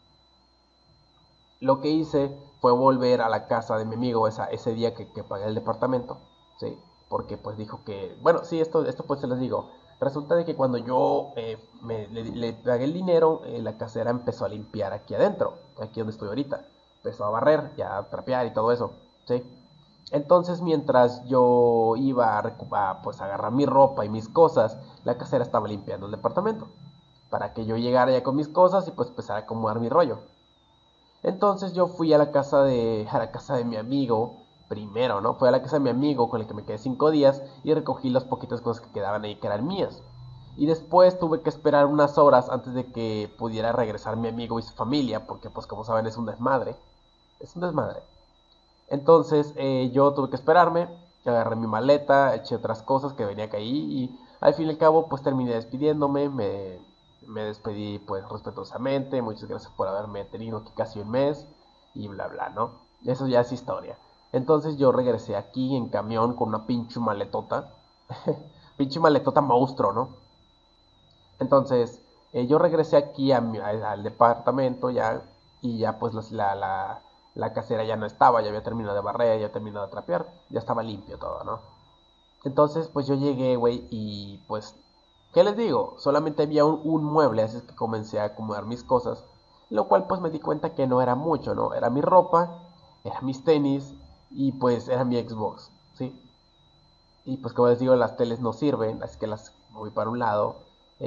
lo que hice fue volver a la casa de mi amigo ese día que pagué el departamento, ¿sí? Porque pues dijo que, bueno, sí, esto pues se les digo. Resulta de que cuando yo le pagué el dinero, la casera empezó a limpiar aquí adentro, aquí donde estoy ahorita. Empezó a barrer, ya a trapear y todo eso, ¿sí? Entonces, mientras yo iba pues, a agarrar mi ropa y mis cosas, la casera estaba limpiando el departamento. Para que yo llegara ya con mis cosas y pues empezara a acomodar mi rollo. Entonces yo fui a la casa de mi amigo primero, ¿no? Fui a la casa de mi amigo con el que me quedé 5 días y recogí las poquitas cosas que quedaban ahí que eran mías. Y después tuve que esperar unas horas antes de que pudiera regresar mi amigo y su familia, porque pues como saben es un desmadre. Es un desmadre. Entonces yo tuve que esperarme, agarré mi maleta, eché otras cosas que venía que ahí y al fin y al cabo pues terminé despidiéndome, me despedí pues respetuosamente, muchas gracias por haberme tenido aquí casi un mes y bla bla, ¿no? Eso ya es historia. Entonces yo regresé aquí en camión con una pinche maletota, pinche maletota monstruo, ¿no? Entonces yo regresé aquí al departamento ya y ya pues la casera ya no estaba, ya había terminado de barrer, ya había terminado de trapear, ya estaba limpio todo, ¿no? Entonces, pues yo llegué, güey, y pues, ¿qué les digo? Solamente había un mueble, así es que comencé a acomodar mis cosas, lo cual pues me di cuenta que no era mucho, ¿no? Era mi ropa, era mis tenis y pues era mi Xbox, ¿sí? Y pues como les digo, las teles no sirven, así que las moví para un lado.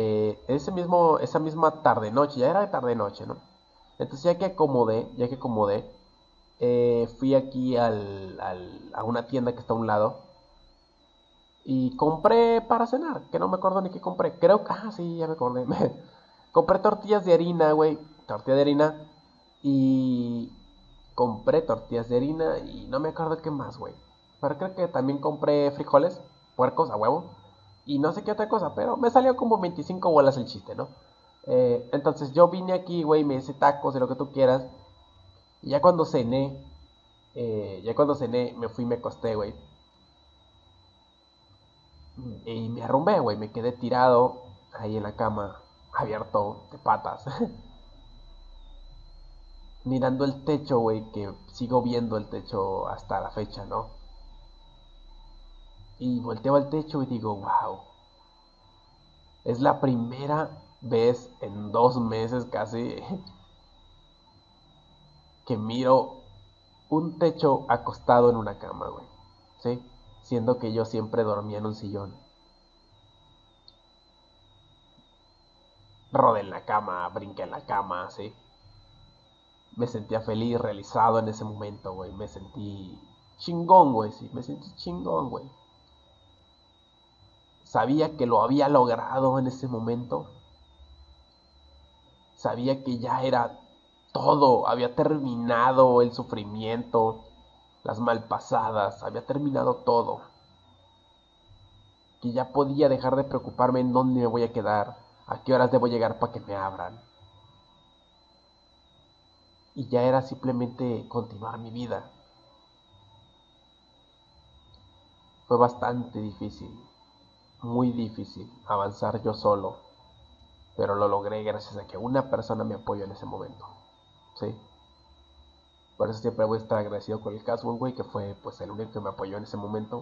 Esa misma tarde-noche, ya era tarde-noche, ¿no? Entonces ya que acomodé, fui aquí a una tienda que está a un lado y compré para cenar, que no me acuerdo ni qué compré. Creo que, sí, ya me acordé. Compré tortillas de harina, güey. Tortilla de harina. Y compré tortillas de harina y no me acuerdo qué más, güey. Pero creo que también compré frijoles, puercos a huevo. Y no sé qué otra cosa, pero me salió como 25 bolas el chiste, ¿no? Entonces yo vine aquí, güey, me hice tacos de lo que tú quieras. Y ya cuando cené, me fui y me acosté, güey. Y me arrumbé, güey, me quedé tirado ahí en la cama, abierto de patas, mirando el techo, güey, que sigo viendo el techo hasta la fecha, ¿no? Y volteo al techo y digo, wow, es la primera vez en 2 meses casi que miro un techo acostado en una cama, güey, ¿sí? Siendo que yo siempre dormía en un sillón. Rodé en la cama, brinqué en la cama, ¿sí? Me sentía feliz, realizado en ese momento, güey. Me sentí chingón, güey, sí, me sentí chingón, güey. Sabía que lo había logrado en ese momento. Sabía que ya era todo, había terminado el sufrimiento, las malpasadas, había terminado todo. Que ya podía dejar de preocuparme en dónde me voy a quedar, a qué horas debo llegar para que me abran. Y ya era simplemente continuar mi vida. Fue bastante difícil, muy difícil avanzar yo solo, pero lo logré gracias a que una persona me apoyó en ese momento, ¿sí? Por eso siempre voy a estar agradecido con el Caswell, güey, que fue pues el único que me apoyó en ese momento.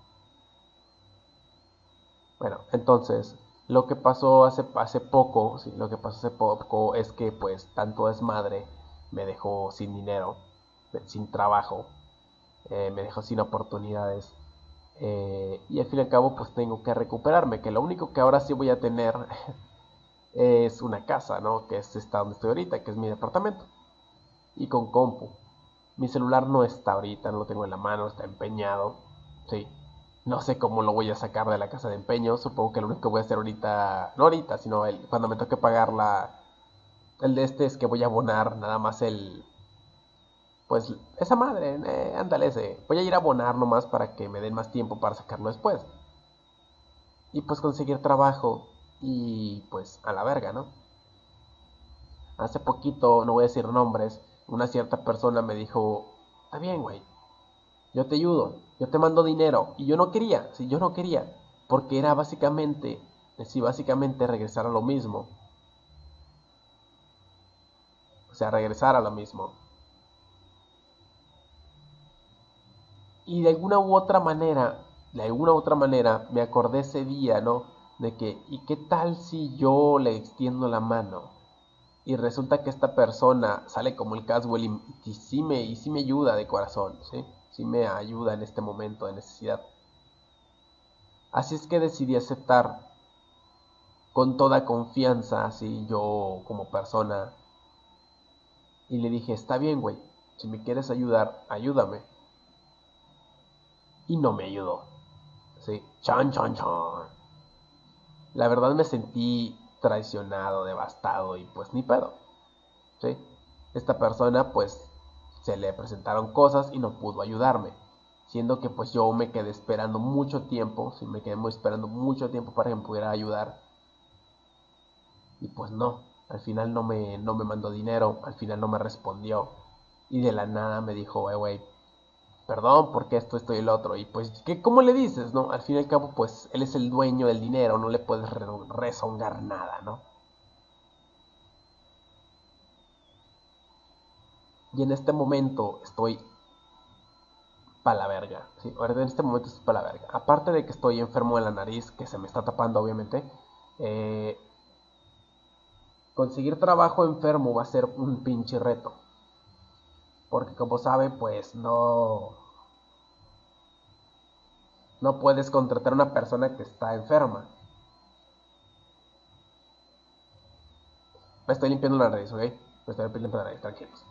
Bueno, entonces, lo que pasó hace poco, sí, lo que pasó hace poco es que pues tanto desmadre me dejó sin dinero, sin trabajo, me dejó sin oportunidades. Y al fin y al cabo pues tengo que recuperarme, que lo único que ahora sí voy a tener es una casa, ¿no? Que es esta donde estoy ahorita, que es mi departamento. Y con compu. Mi celular no está ahorita, no lo tengo en la mano, está empeñado. Sí. No sé cómo lo voy a sacar de la casa de empeño. Supongo que lo único que voy a hacer ahorita, no ahorita, sino cuando me toque pagar el de este es que voy a abonar nada más pues esa madre, ándale ese. Voy a ir a abonar nomás para que me den más tiempo para sacarlo después. Y pues conseguir trabajo y pues a la verga, ¿no? Hace poquito, no voy a decir nombres, una cierta persona me dijo, está bien, güey, yo te ayudo, yo te mando dinero. Y yo no quería, sí, yo no quería, porque era básicamente, sí, básicamente regresar a lo mismo. O sea, regresar a lo mismo. Y de alguna u otra manera, me acordé ese día, ¿no? De que, ¿y qué tal si yo le extiendo la mano? Y resulta que esta persona sale como el Caswell y sí me ayuda de corazón, ¿sí? Sí me ayuda en este momento de necesidad. Así es que decidí aceptar con toda confianza, así yo como persona. Y le dije, está bien, güey, si me quieres ayudar, ayúdame. Y no me ayudó, ¿sí? Chan, chan, chan. La verdad me sentí traicionado, devastado y pues ni pedo, ¿sí? Esta persona pues se le presentaron cosas y no pudo ayudarme. Siendo que pues yo me quedé esperando mucho tiempo, sí, me quedé esperando mucho tiempo para que me pudiera ayudar. Y pues no, al final no me mandó dinero, al final no me respondió. Y de la nada me dijo, güey, perdón, porque esto y el otro. Y pues, ¿qué, ¿cómo le dices, no? Al fin y al cabo, pues él es el dueño del dinero, no le puedes rezongar nada, ¿no? Y en este momento estoy pa' la verga, ¿sí? Ahorita en este momento estoy pa' la verga. Aparte de que estoy enfermo de la nariz, que se me está tapando, obviamente, eh, conseguir trabajo enfermo va a ser un pinche reto. Porque como sabe, pues no puedes contratar a una persona que está enferma. Me estoy limpiando la nariz, ¿ok? Me estoy limpiando la nariz, tranquilos.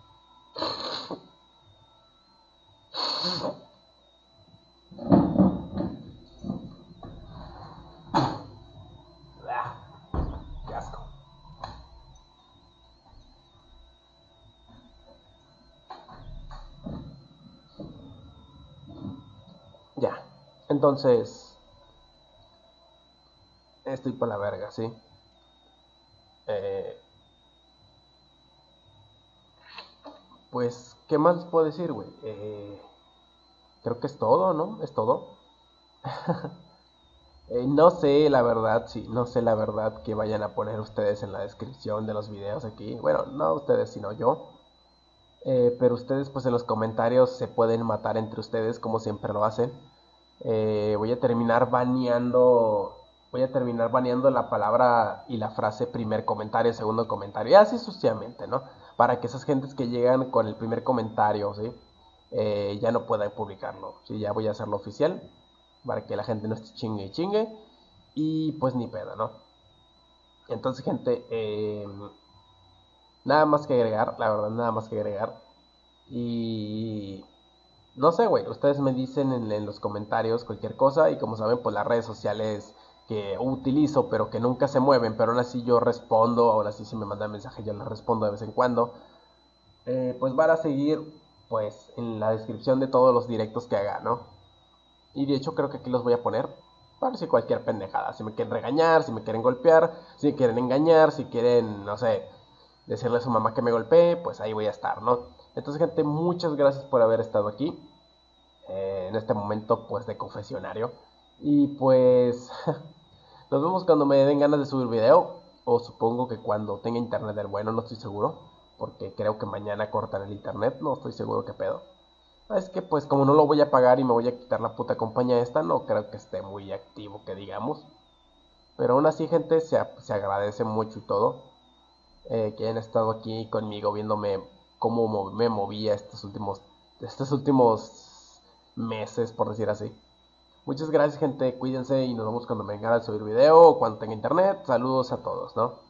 Qué asco. Ya. Entonces, estoy por la verga, ¿sí? Eh, pues, ¿qué más les puedo decir, güey? Creo que es todo, ¿no? Es todo. No sé la verdad, sí, no sé la verdad que vayan a poner ustedes en la descripción de los videos aquí. Bueno, no ustedes, sino yo. Pero ustedes, pues en los comentarios se pueden matar entre ustedes, como siempre lo hacen. Voy a terminar baneando. Voy a terminar baneando la palabra y la frase primer comentario, segundo comentario, y así sucesivamente, ¿no? Para que esas gentes que llegan con el primer comentario, ¿sí? Ya no puedan publicarlo, ¿sí? Ya voy a hacerlo oficial, para que la gente no esté chingue y chingue, y pues ni pedo, ¿no? Entonces, gente, nada más que agregar, la verdad, nada más que agregar. Y no sé, güey, ustedes me dicen en los comentarios cualquier cosa y como saben, pues las redes sociales que utilizo pero que nunca se mueven, pero aún así yo respondo, aún así si me mandan mensaje yo les respondo de vez en cuando, pues van a seguir pues en la descripción de todos los directos que haga, ¿no? Y de hecho creo que aquí los voy a poner para si cualquier pendejada, si me quieren regañar, si me quieren golpear, si me quieren engañar, si quieren, no sé, decirle a su mamá que me golpee, pues ahí voy a estar, ¿no? Entonces, gente, muchas gracias por haber estado aquí en este momento pues de confesionario. Y pues nos vemos cuando me den ganas de subir video. O supongo que cuando tenga internet del bueno, no estoy seguro. Porque creo que mañana cortan el internet, no estoy seguro qué pedo. Es que pues como no lo voy a pagar y me voy a quitar la puta compañía esta, no creo que esté muy activo, que digamos. Pero aún así, gente, se agradece mucho y todo. Que hayan estado aquí conmigo viéndome cómo me movía estos últimos meses, por decir así. Muchas gracias, gente. Cuídense y nos vemos cuando me vengan a subir video o cuando tenga internet. Saludos a todos, ¿no?